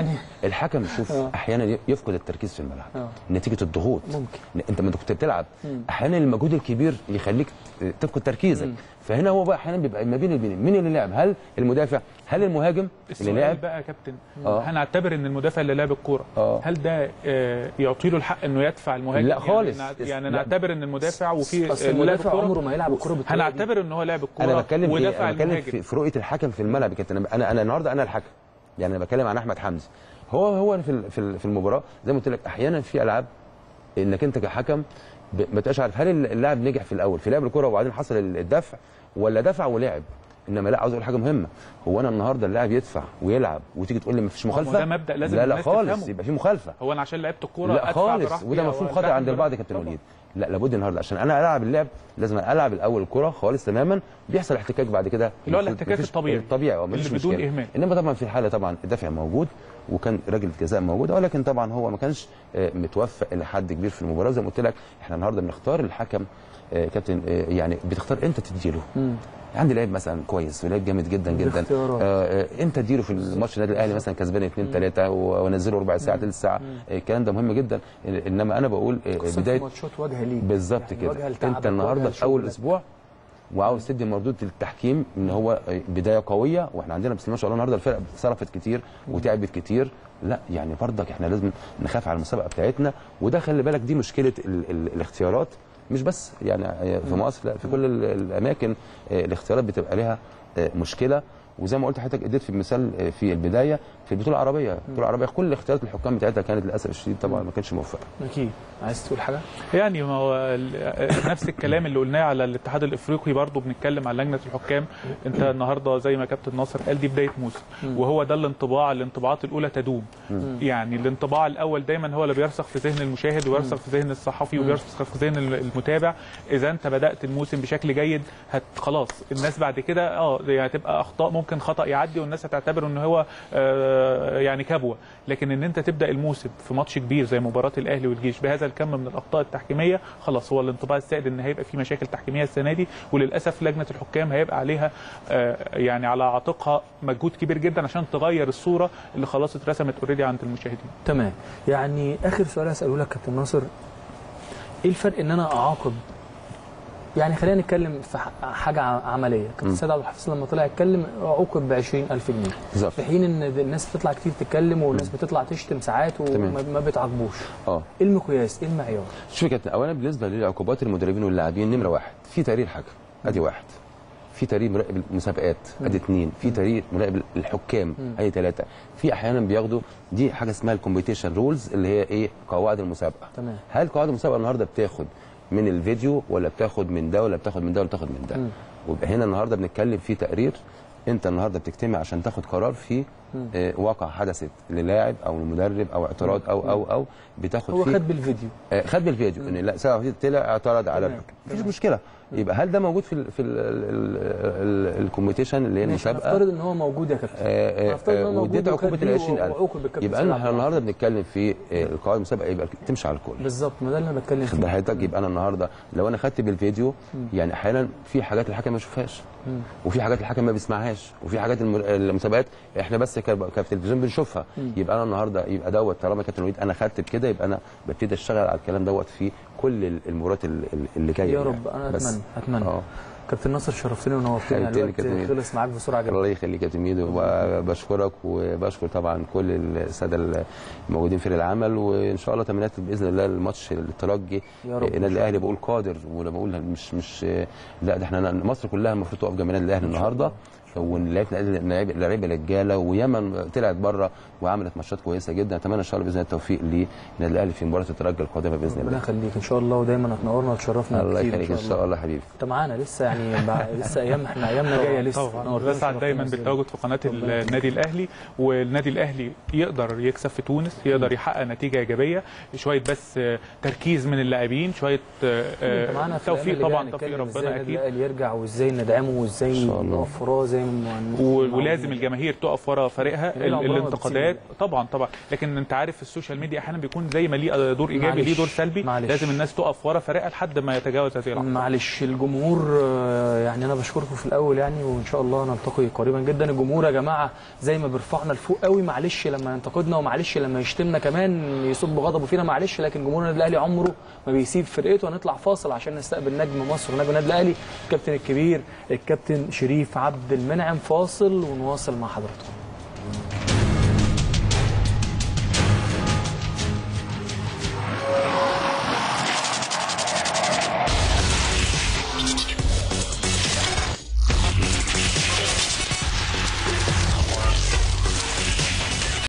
الحكم شوف احيانا يفقد التركيز في الملعب نتيجه الضغوط. ممكن انت ما كنت بتلعب احيانا المجهود الكبير يخليك تفقد تركيزك. فهنا هو بقى احيانا بيبقى ما بين البنين، مين اللي لعب؟ هل المدافع؟ هل المهاجم اللي لعب؟ بقى يا كابتن هنعتبر ان المدافع اللي لعب الكوره هل ده يعطي له الحق انه يدفع المهاجم؟ لا خالص. يعني نعتبر ان المدافع وفي المدافع عمره ما يلعب الكوره بالطريقه دي. هنعتبر ان هو لعب الكوره انا بتكلم ودفع المهاجم. في رؤيه الحكم في الملعب يا كابتن. انا النهارده انا الحكم، يعني انا بتكلم عن احمد حمدي. هو في المباراه زي ما قلت لك احيانا في العاب انك انت كحكم ما تبقاش عارف هل اللاعب نجح في الاول في لعب الكره وبعدين حصل الدفع، ولا دفع ولعب. انما لا، عاوز اقول حاجه مهمه، هو انا النهارده اللاعب يدفع ويلعب وتيجي تقول لي ما فيش مخالفه؟ ده مبدا لازم لا خالص، يبقى في مخالفه. هو انا عشان لعبت الكوره لا خالص، وده مفهوم خاطئ عند البعض يا كابتن وليد. لا، لابد النهارده عشان انا العب اللعب لازم العب الاول الكره خالص تماما، بيحصل احتكاك بعد كده اللي هو الاحتكاك الطبيعي مفيش بدون اهمال. انما طبعا في الحاله طبعا الدفع موجود وكان ركله جزاء موجوده، ولكن طبعا هو ما كانش متوفق الى حد كبير في المباراه. زي ما قلت لك احنا النهارده بنختار الحكم كابتن، يعني بتختار انت تديله. عندي لعيب مثلا كويس ولعيب جامد جدا جدا، انت اديله في الماتش النادي الاهلي مثلا كسبان 2 3 ونزله ربع ساعه ثلث ساعه، الكلام ده مهم جدا. انما انا بقول بدايه ماتشات واجهه ليك بالظبط كده. انت النهارده في اول اسبوع وعاوز تدي مردود للتحكيم ان هو بدايه قويه، واحنا عندنا بسم الله ما شاء الله النهارده الفرق صرفت كتير وتعبت كتير. لا يعني برضك احنا لازم نخاف على المسابقه بتاعتنا، وده خلي بالك دي مشكله الاختيارات، مش بس يعني في مصر، لا في كل الاماكن الاختيارات بتبقى لها مشكله. وزي ما قلت لحضرتك اديت في مثال في البدايه في البطوله العربيه، كل اختيارات الحكام بتاعتها كانت للاسف الشديد طبعا ما كانتش موفقه. اكيد. عايز تقول حاجه؟ يعني ما هو نفس الكلام اللي قلناه على الاتحاد الافريقي برضه بنتكلم على لجنه الحكام. انت النهارده زي ما كابتن ناصر قال دي بدايه موسم، وهو ده الانطباعات الاولى تدوم. يعني الانطباع الاول دايما هو اللي بيرسخ في ذهن المشاهد وبيرسخ في ذهن الصحفي وبيرسخ في ذهن المتابع. اذا انت بدات الموسم بشكل جيد خلاص الناس بعد كده هتبقى اخطاء، ممكن خطا يعدي والناس هتعتبر ان هو يعني كبوه، لكن ان انت تبدا الموسم في ماتش كبير زي مباراه الاهلي والجيش بهذا الكم من الاخطاء التحكيميه، خلاص هو الانطباع السائد ان هيبقى في مشاكل تحكيميه السنه دي. وللاسف لجنه الحكام هيبقى عليها يعني على عاتقها مجهود كبير جدا عشان تغير الصوره اللي خلاص اترسمت اوريدي عند المشاهدين. تمام. يعني اخر سؤال هساله لك كابتن ناصر، ايه الفرق ان انا اعاقب؟ يعني خلينا نتكلم في حاجه عمليه. كابتن سيد عبد الحفيظ لما طلع يتكلم عوقب ب 20,000 جنيه، في حين ان الناس بتطلع كتير تتكلم والناس بتطلع تشتم ساعات وما بتعاقبوش. ايه المقياس؟ ايه المعيار؟ شوف يا كابتن، اولا بالنسبه لعقوبات المدربين واللاعبين، نمره واحد في تقرير حكم، ادي واحد. في تقرير مراقب المسابقات، ادي اثنين. في تقرير مراقب الحكام، ادي ثلاثه. في احيانا بياخدوا دي حاجه اسمها الكومبيتيشن رولز اللي هي ايه؟ قواعد المسابقه. تمام. هل قواعد المسابقه النهارده بتاخد من الفيديو ولا بتاخد من ده ولا بتاخد من ده ولا بتاخد من ده؟ ويبقى هنا النهارده بنتكلم في تقرير انت النهارده بتجتمع عشان تاخد قرار في واقع حدثت للاعب او المدرب او اعتراض او بتاخد هو فيه. خد بالفيديو. خد بالفيديو ان لا ساعه طلع اعترض على الحكم، مفيش مشكله. يبقى هل ده موجود في الكومبيتيشن اللي هي المسابقه؟ نفترض ان هو موجود يا كابتن. واديت عقوبه ال 20,000. يبقى احنا النهارده بنتكلم في القواعد المسابقه يبقى تمشي على الكل. بالظبط، ما ده اللي انا بتكلم فيه. خد حضرتك. يبقى انا النهارده لو انا خدت بالفيديو يعني احيانا في حاجات الحكم ما يشوفهاش، وفي حاجات الحكم ما بيسمعهاش، وفي حاجات المسابقات احنا بس كتلفزيون بنشوفها. يبقى انا النهارده يبقى دوت طالما كابتن وليد انا خدت بكده يبقى انا ببتدي اشتغل على الكلام دوت في كل المباريات اللي جايه. يا رب. انا اتمنى كابتن ناصر شرفتني ونورتني. الوقت خلص معاك بسرعه جدا. الله يخليك يا كابتن ميدو، وبشكرك وبشكر طبعا كل الساده الموجودين في العمل، وان شاء الله تمنيات باذن الله الماتش الترجي النادي الاهلي بقول قادر، ولا بقول مش لا ده احنا مصر كلها المفروض تقف جنب النادي الاهلي النهارده. واللعيبه رجاله ويمن طلعت بره وعملت ماتشات كويسه جدا. اتمنى ان شاء الله باذن الله التوفيق للنادي الاهلي في مباراه الترجي القادمه باذن الله. ربنا يخليك ان شاء الله، ودايما هتنورنا وتشرفنا. الله يخليك ان شاء الله حبيبي. انت معانا لسه يعني لسه احنا ايامنا جايه لسه. طبعا بسعد دايما بالتواجد في قناه النادي الاهلي، والنادي الاهلي يقدر يكسب في تونس، يقدر يحقق نتيجه ايجابيه، شويه بس تركيز من اللاعبين، شويه توفيق طبعا، توفيق ربنا اكيد. النادي يرجع وازاي ندعمه وازاي نقف وراه زي ما ولازم الجماهير تقف ورا فريقها. الانتقادات طبعا لكن انت عارف السوشيال ميديا احيانا بيكون زي ما ليه دور ايجابي ليه دور سلبي. لازم الناس تقف ورا فريقها لحد ما يتجاوز هذه اللحظه. معلش الجمهور يعني انا بشكركم في الاول يعني، وان شاء الله نلتقي قريبا جدا. الجمهور يا جماعه زي ما بيرفعنا لفوق قوي، معلش لما ينتقدنا ومعلش لما يشتمنا كمان يصب غضبه فينا، معلش، لكن جمهور النادي الاهلي عمره ما بيسيب فرقته. هنطلع فاصل عشان نستقبل نجم مصر ونجم النادي الاهلي الكابتن الكبير الكابتن شريف عبد المنعم. فاصل ونواصل مع حضراتكم.